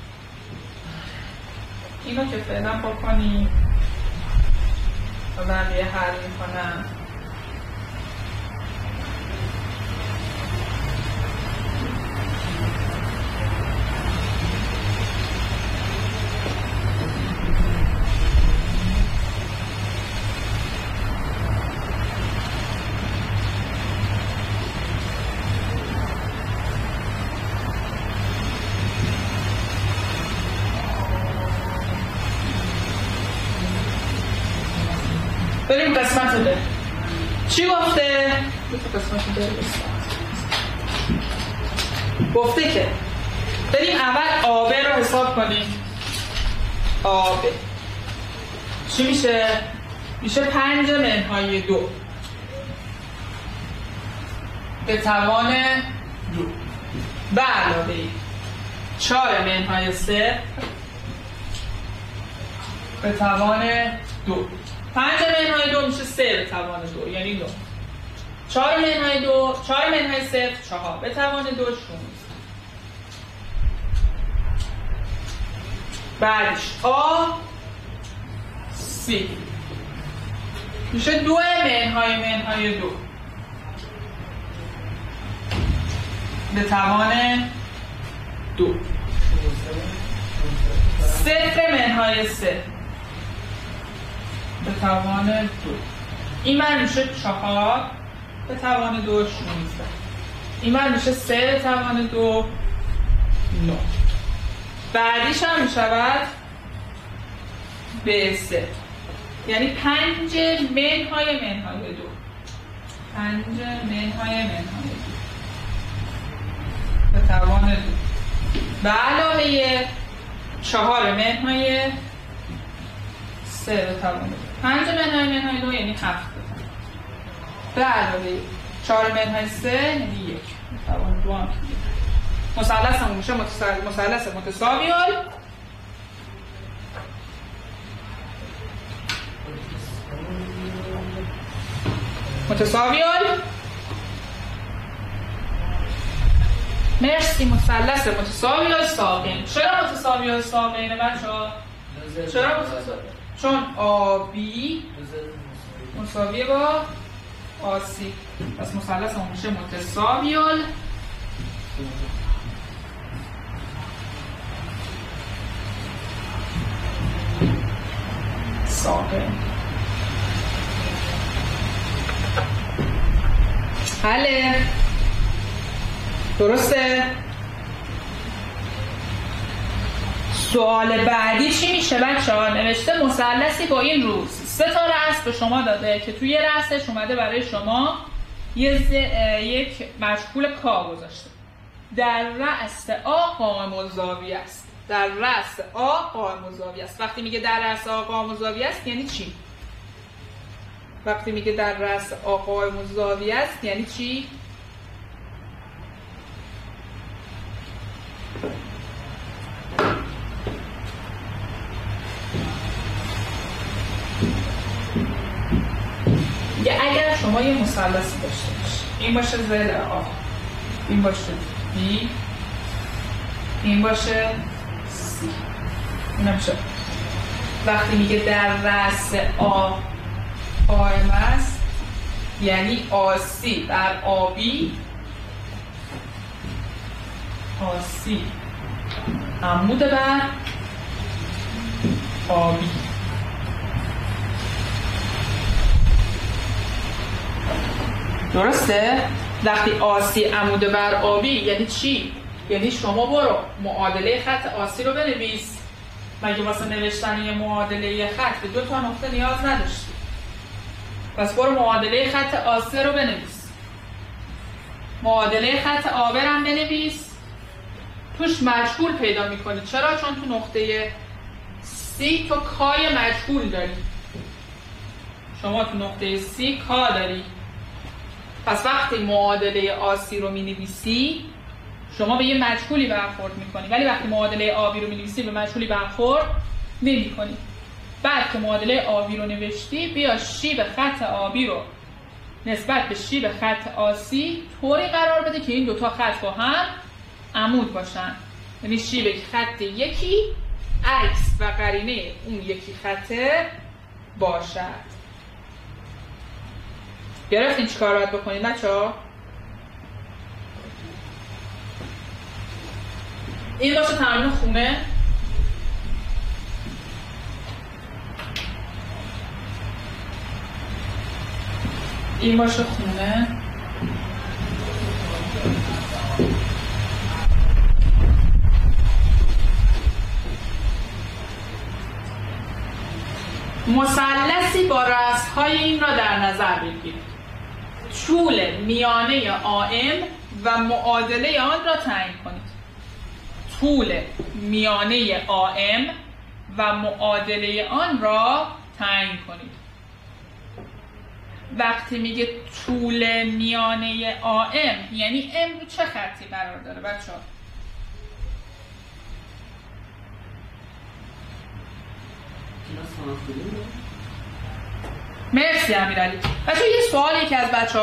اینو که فعلا بکنیم و بقیه حل می‌کنم. قسمت ب. چی گفته؟ گفته که بریم اول آب رو حساب کنیم. آب چی میشه؟ میشه 5 منهای 2 به توان 2 به علاوه 4 منهای 3 به توان 2. 5 منهای 2 میشه 3 به توان 2 یعنی 9. 4 منهای 2 4 منهای 0 4 به توان 2 16. بعدش آ سی میشه 2 منهای 2 به توان 2. 0 منهای 3 به توان 2. این من میشه 4 به توان 2 16. این من میشه 3 به توان 2 9. بعدیش هم میشود به 3 یعنی 5 منهای 2. 5 منهای 2 به توان 2 به علاوه 4 منهای 3 به توان 2. 5 منهای 2 یعنی 7 به علاوه 4 منهای 3 یعنی 1 به توان 2 هم مثلث هم میشه مثلث متساویال مرسی. مثلث متساویال ساقین. چرا متساویال ساقینه بچه‌ها؟ چرا متساویال؟ چون آبی مساویه با آسی. پس مثلث هم میشه متساویال ساقین. حله درسته؟ سوال بعدی چی میشه بچه ها؟ نوشته مثلثی با این روز 3 تا رأس به شما داده که توی رأسش اومده برای شما یک مجهول کا گذاشته. در رأس آ قائم الزاویه است. در رأس آ قائم الزاویه است. وقتی میگه در رأس آ قائم الزاویه است یعنی چی؟ وقتی میگه در رأس آ قائم الزاویه است یعنی چی؟ اگر شما یه مثلثی داشته باشید، این باشه ضلع آ، این باشه بی، این باشه سی، اینم شد. وقتی میگه در رأس آ قائم است یعنی آسی بر آبی، آسی عمود بر آبی. درسته؟ وقتی آسی عمود بر آبی یعنی چی؟ یعنی شما برو معادله خط آسی رو بنویس. مگه واسه نوشتن یه معادله خط به 2 تا نقطه نیاز نداشتی؟ پس برو معادله خط آسی رو بنویس. معادله خط آبر هم بنویس. توش مجهول پیدا میکنی. چرا؟ چون تو نقطه سی تو کای مجهول داری. شما تو نقطه سی کا داری. پس وقتی معادله آسی رو می‌نویسی شما به یه مجهولی برخورد می‌کنی، ولی وقتی معادله آبی رو می‌نویسی به مجهولی برخورد نمی‌کنی. بعد که معادله آبی رو نوشتی بیا شیب خط آبی رو نسبت به شیب خط آسی طوری قرار بده که این 2 تا خط با هم عمود باشن. یعنی شیب خط یکی عکس و قرینه اون یکی خطه باشد. گرفتین چی کار باید بکنید بچه‌ها؟ این باشه تمرین خونه. این باشه خونه. مثلثی بایستی با رسم‌های این را در نظر بگیرید. طول میانه آم و معادله آن را تعیین کنید. طول میانه آم و معادله آن را تعیین کنید. وقتی میگه طول میانه آم یعنی ام رو چه خطی قرار داره بچه ها؟ مرسی امیرعلی. بچه یه سوالی که از بچه ها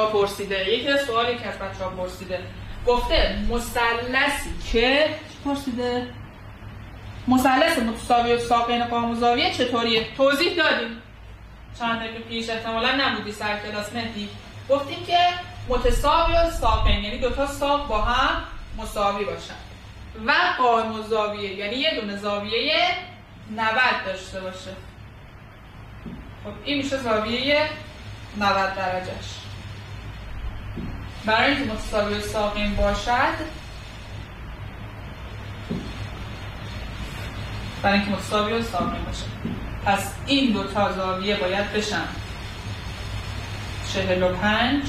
پرسیده گفته مثلثی که پرسیده مثلث متساوی و ساقین قائم و زاویه چطوریه؟ توضیح دادیم چند دقیقه پیش، احتمالا نبودی سر کلاس مهدی. گفتیم که متساوی و ساقین یعنی دوتا ساق با هم مساوی باشن و قائم و زاویه یعنی یه دونه زاویه 90 داشته باشه. خب این میشه زاویه 90 درجهش. برای اینکه متساوی و ساقین باشد پس این دوتا زاویه باید بشن 45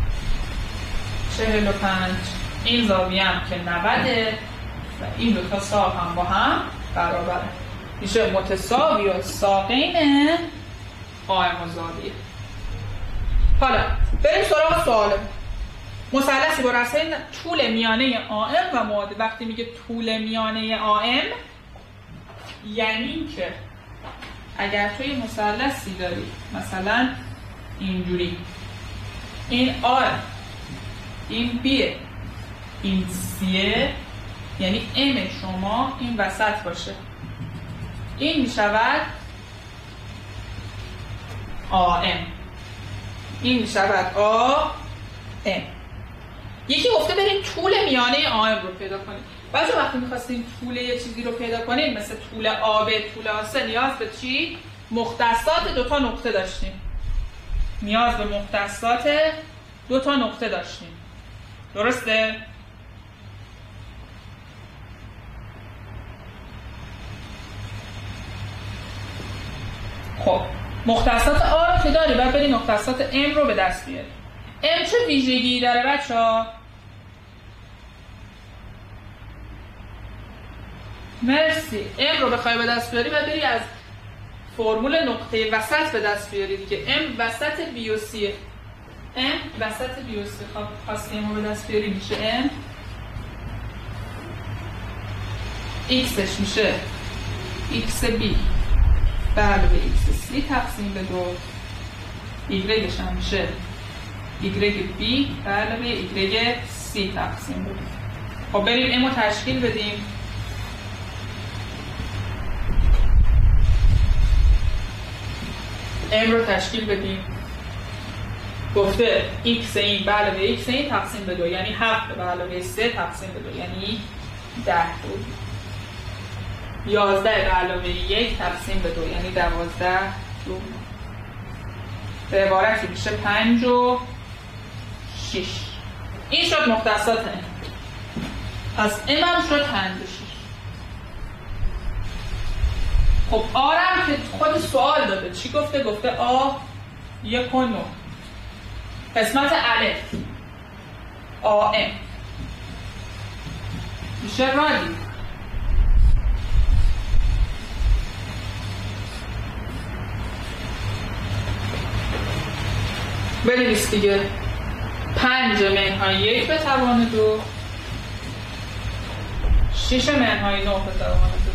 این زاویه هم که 90 و این دوتا ساق هم با هم برابره، میشه متساوی و ساقین قائم و زاویه. حالا بریم سراغ سوال. مثلثی با رسمه طول میانه آم و معادله. وقتی میگه طول میانه آم یعنی که اگر توی مثلثی داری مثلا اینجوری این آ این بیه این سیه یعنی ام شما این وسط باشه، این میشود آم، این میشود آم. یکی گفته بریم طول میانه آم رو پیدا کنیم. بچه وقتی میخواستیم طول یه چیزی رو پیدا کنیم مثل طول آب، طول آسه، نیاز به چی؟ مختصات دوتا نقطه داشتیم. درسته؟ خب مختصات آ رو که داری باید بریم مختصات ام رو به دست بیاریم. ام چه ویژگی داره بچه ها؟ مرسی. ام رو بخوای به دست بیاری باید بری از فرمول نقطه وسط به دست بیاری دیگه. ام وسط بی و سیه. خب خواستی ام رو به دست بیاری میشه ام ایکسش میشه ایکس بی بله به ایکس سی تقسیم به 2. ایگرگش هم میشه ایگرگ بی بله به ایگرگ سی تقسیم به 2. خب بریم ام رو تشکیل بدیم. گفته x این به علاوه x این تقسیم به 2 یعنی 7 به علاوه 3 تقسیم به 2 یعنی 10 بود. 11 به علاوه 1 تقسیم به 2 یعنی 12 بود. به عبارتی میشه 5 و 6. این شد مختصات ام. پس ام هم شد 5 و 6. خب آ هم که خود سوال داده چی گفته؟ گفته آ 1 و 9 قسمت الف آم میشه رادی. بنویس دیگه 5 منهای 1 به توان 2 6 منهای 9 به توان 2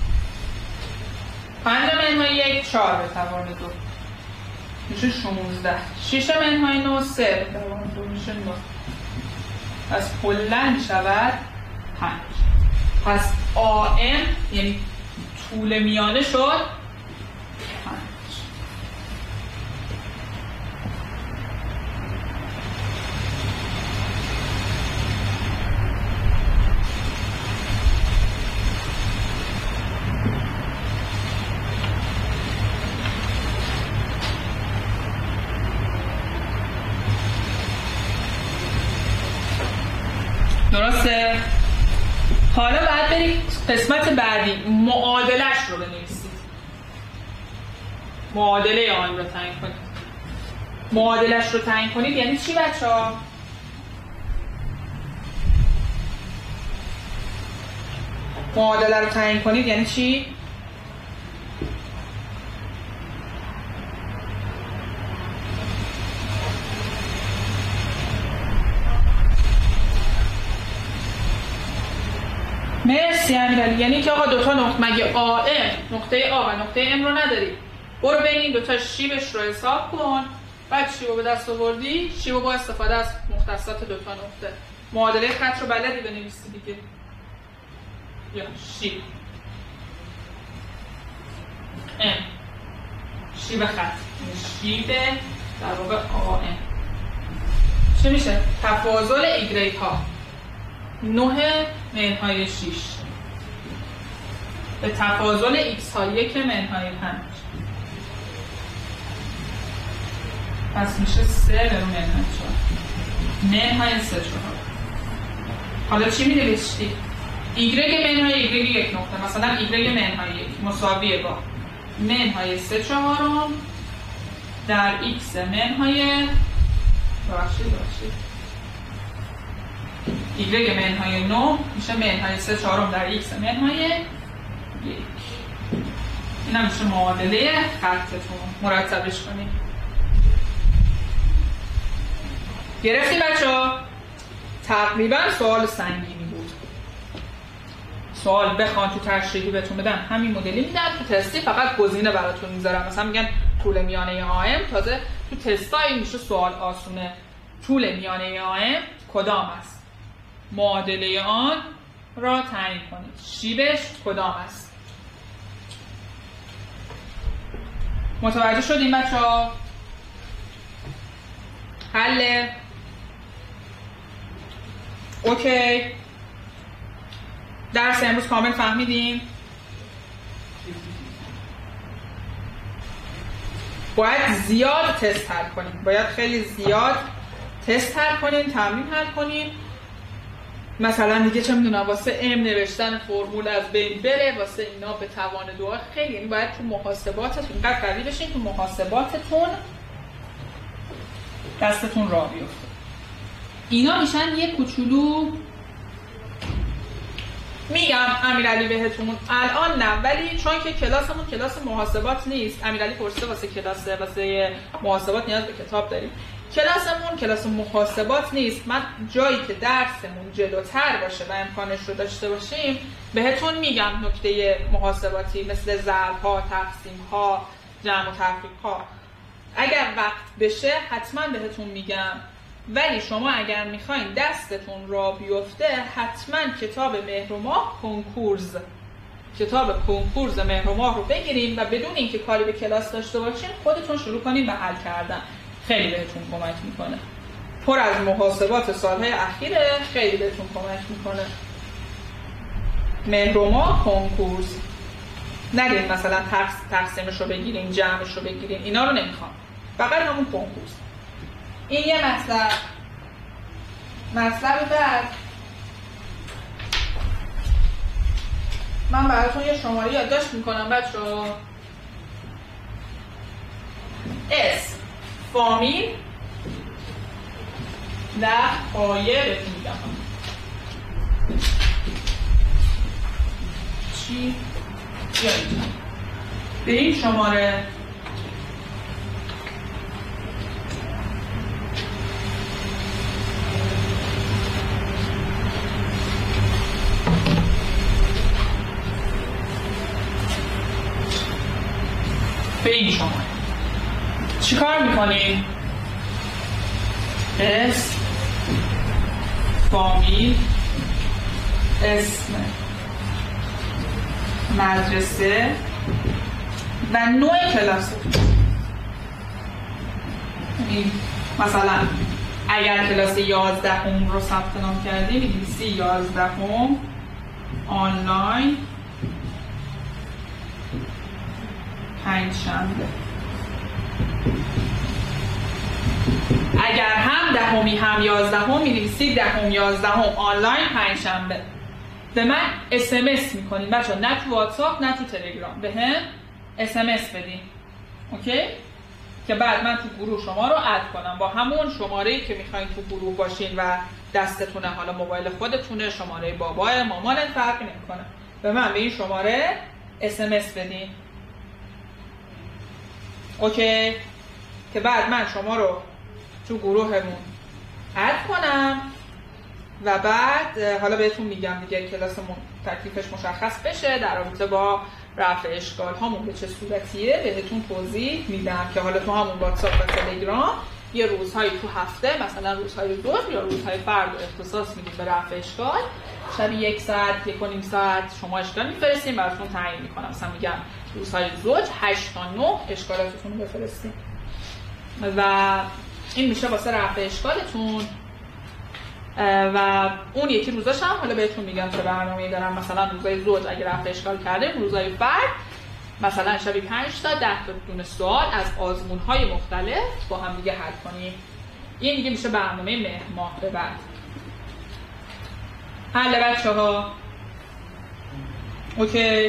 5 منهای 1 4 به توان 2 میشه 16. 6 منهای 9 3 به توان 2 میشه 9. پس کلاً شود 5. پس آم یعنی طول میانه شد 5. درسته؟ حالا باید بریم قسمت بعدی معادلش رو بنویسید. معادله آن رو تعیین کنید. معادلش رو تعیین کنید یعنی چی بچه‌ها؟ معادله رو تعیین کنید یعنی چی؟ مرسی امیرعلی. یعنی که آقا دوتا نقطه مگه نقطه آ و نقطه ام رو نداری؟ برو بین این دوتا شیبش رو حساب کن. بعد شیب رو به دست آوردی، شیب رو با استفاده از مختصات دوتا نقطه معادله خط رو بلدی بنویسی دیگه. یا شیب ام شیب خط شیب در واقع آ ام چه میشه؟ تفاضل ایگریک ها 9 منهای 6 به تفاضل ایکس ها 1 منهای 5 پس میشه 3 به رو منهای 4 منهای 3 4. حالا چی می نوشتی؟ ایگرگ منهای ایگرگ 1 نقطه مثلا ایگرگ منهای 1 مساویه با منهای 3 چهارم در ایکس منهای ببخشید ایگرگ منهای 9 میشه منهای 3 چهارم در ایکس منهای 1. این هم میشه معادله خطتون. مرتبش کنید. گرفتی بچه‌ها؟ تقریبا سوال سنگینی بود. سوال بخوان تو تشریحی بهتون بدن همین مدلی میدن، تو تستی فقط گزینه براتون میذارم. مثلا میگن طول میانه آم، تازه تو تستای میشه سوال آسونه. طول میانه آم کدام است؟ معادله آن را تعیین کنید. شیبش کدام است؟ متوجه شدیم بچه‌ها؟ حل اوکی. درس امروز کامل فهمیدیم؟ باید زیاد تست حل کنیم. باید خیلی زیاد تست حل کنیم، تمرین حل کنیم. مثلا دیگه چه میدونم واسه ام نوشتن فرمول از بین بره، واسه اینا به توان دو خیلی، یعنی باید تو محاسباتتون اینقدر قوی بشین تو محاسباتتون دستتون راه بیفته. اینا میشن یه کوچولو میگم امیرعلی بهتون الان نه، ولی چون که کلاسمون کلاس محاسبات نیست، امیرعلی پرسیده واسه محاسبات نیاز به کتاب داریم. کلاسمون کلاس محاسبات نیست. من جایی که درسمون جلوتر باشه و امکانش رو داشته باشیم بهتون میگم نکته محاسباتی مثل ضرب ها، تقسیم ها، جمع و تفریق ها. اگر وقت بشه حتما بهتون میگم. ولی شما اگر میخواین دستتون را بیفته حتما کتاب مهر و ماه کنکورز مهر و ماه رو بگیریم و بدون اینکه کاری به کلاس داشته باشین خودتون شروع کنین به حل کردن. خیلی بهتون کمک میکنه. پر از محاسبات سالهای اخیره، خیلی بهتون کمک میکنه. مهر و ماه کنکورز نگید مثلا تقسیمش رو بگیرین، جمعش رو بگیرین، اینا رو نمیخوام. فقط همون کنکورز. این یه مطلب بعد من براتون یه شماره یادداشت میکنم بچه‌ها. اسم، فامیل و پایه بهتون میگم چی؟ به این شماره چی کار میکنیم؟ اسم، فامیل، اسم مدرسه و نوع کلاس. مثلا اگر کلاس 11 رو ثبت نام کردیم می‌نویسی 11 آنلاین پنجشنبه. اگر هم دهمی هم 11 می‌نویسید 10 11 آنلاین پنجشنبه. به من SMS می‌کنید بچه‌ها، نه تو واتساپ نه تو تلگرام. به هم SMS بدین. اوکی؟ که بعد من تو گروه شما رو اد کنم با همون شماره‌ای که میخواین تو گروه باشین و دستتونه، حالا موبایل خودتونه، شماره بابای مامان، فرقی نمیکنه. به من به این شماره SMS بدین. اوکی؟ که بعد من شما رو تو گروهمون اد کنم و بعد حالا بهتون میگم دیگه کلاسمون تکلیفش مشخص بشه در رابطه با رفع اشکال هامون به چه صورتیه بهتون توضیح میدم که حالا تو همون واتساپ و تلگرام یه روزهایی تو هفته مثلا روزهای زوج یا روزهای فرد اختصاص میدیم به رفع اشکال. شب 1 ساعت 1.5 ساعت شما اشکال میفرستیم براتون تعیین میکنم. مثلا میگم روزهای زوج 8 تا 9 اشکالاتتون رو بفرستیم و این میشه واسه رفع اشکالتون. و اون یکی روزاش هم حالا بهتون میگم چه برنامه‌ای دارم. مثلا روزای زوج اگه رفع اشکال کردیم، روزای فرد مثلا شبی 5 تا 10 تا دونه سوال از آزمون‌های مختلف با هم دیگه حل کنیم. این دیگه میشه برنامه مهر ماه به بعد. حل بچه‌ها اوکی.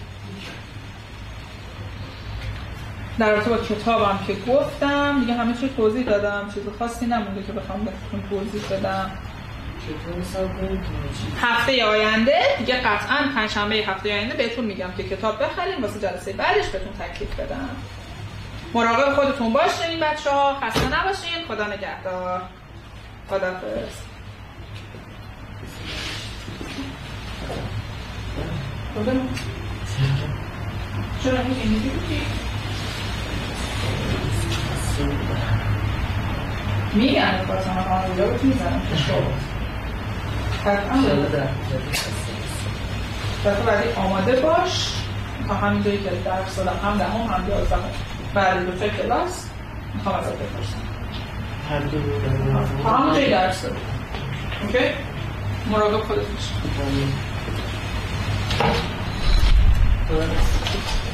در رابطه با کتابم که گفتم دیگه همه چی توضیح دادم، چیز خاصی نمونده که بخوام بهتون توضیح بدم. هفته آینده دیگه قطعاً پنجشنبه هفته آینده بهتون میگم که کتاب بخرین واسه جلسه بعدش بهتون تکلیف بدم. مراقب خودتون باشین بچه‌ها، خسته نباشین. خدا نگهدار. خداحافظ. چرا اینجوری میگن بازم آنجا رو میزنم که شد قطعا دفعه بعدی آماده باش تا همینجایی که درس دادم هم دهم هم 11 بعد دو تا کلاس میخوام ازت بپرسم تا همینجایی درس دادم. اوکی؟ مراقب خودت باشی.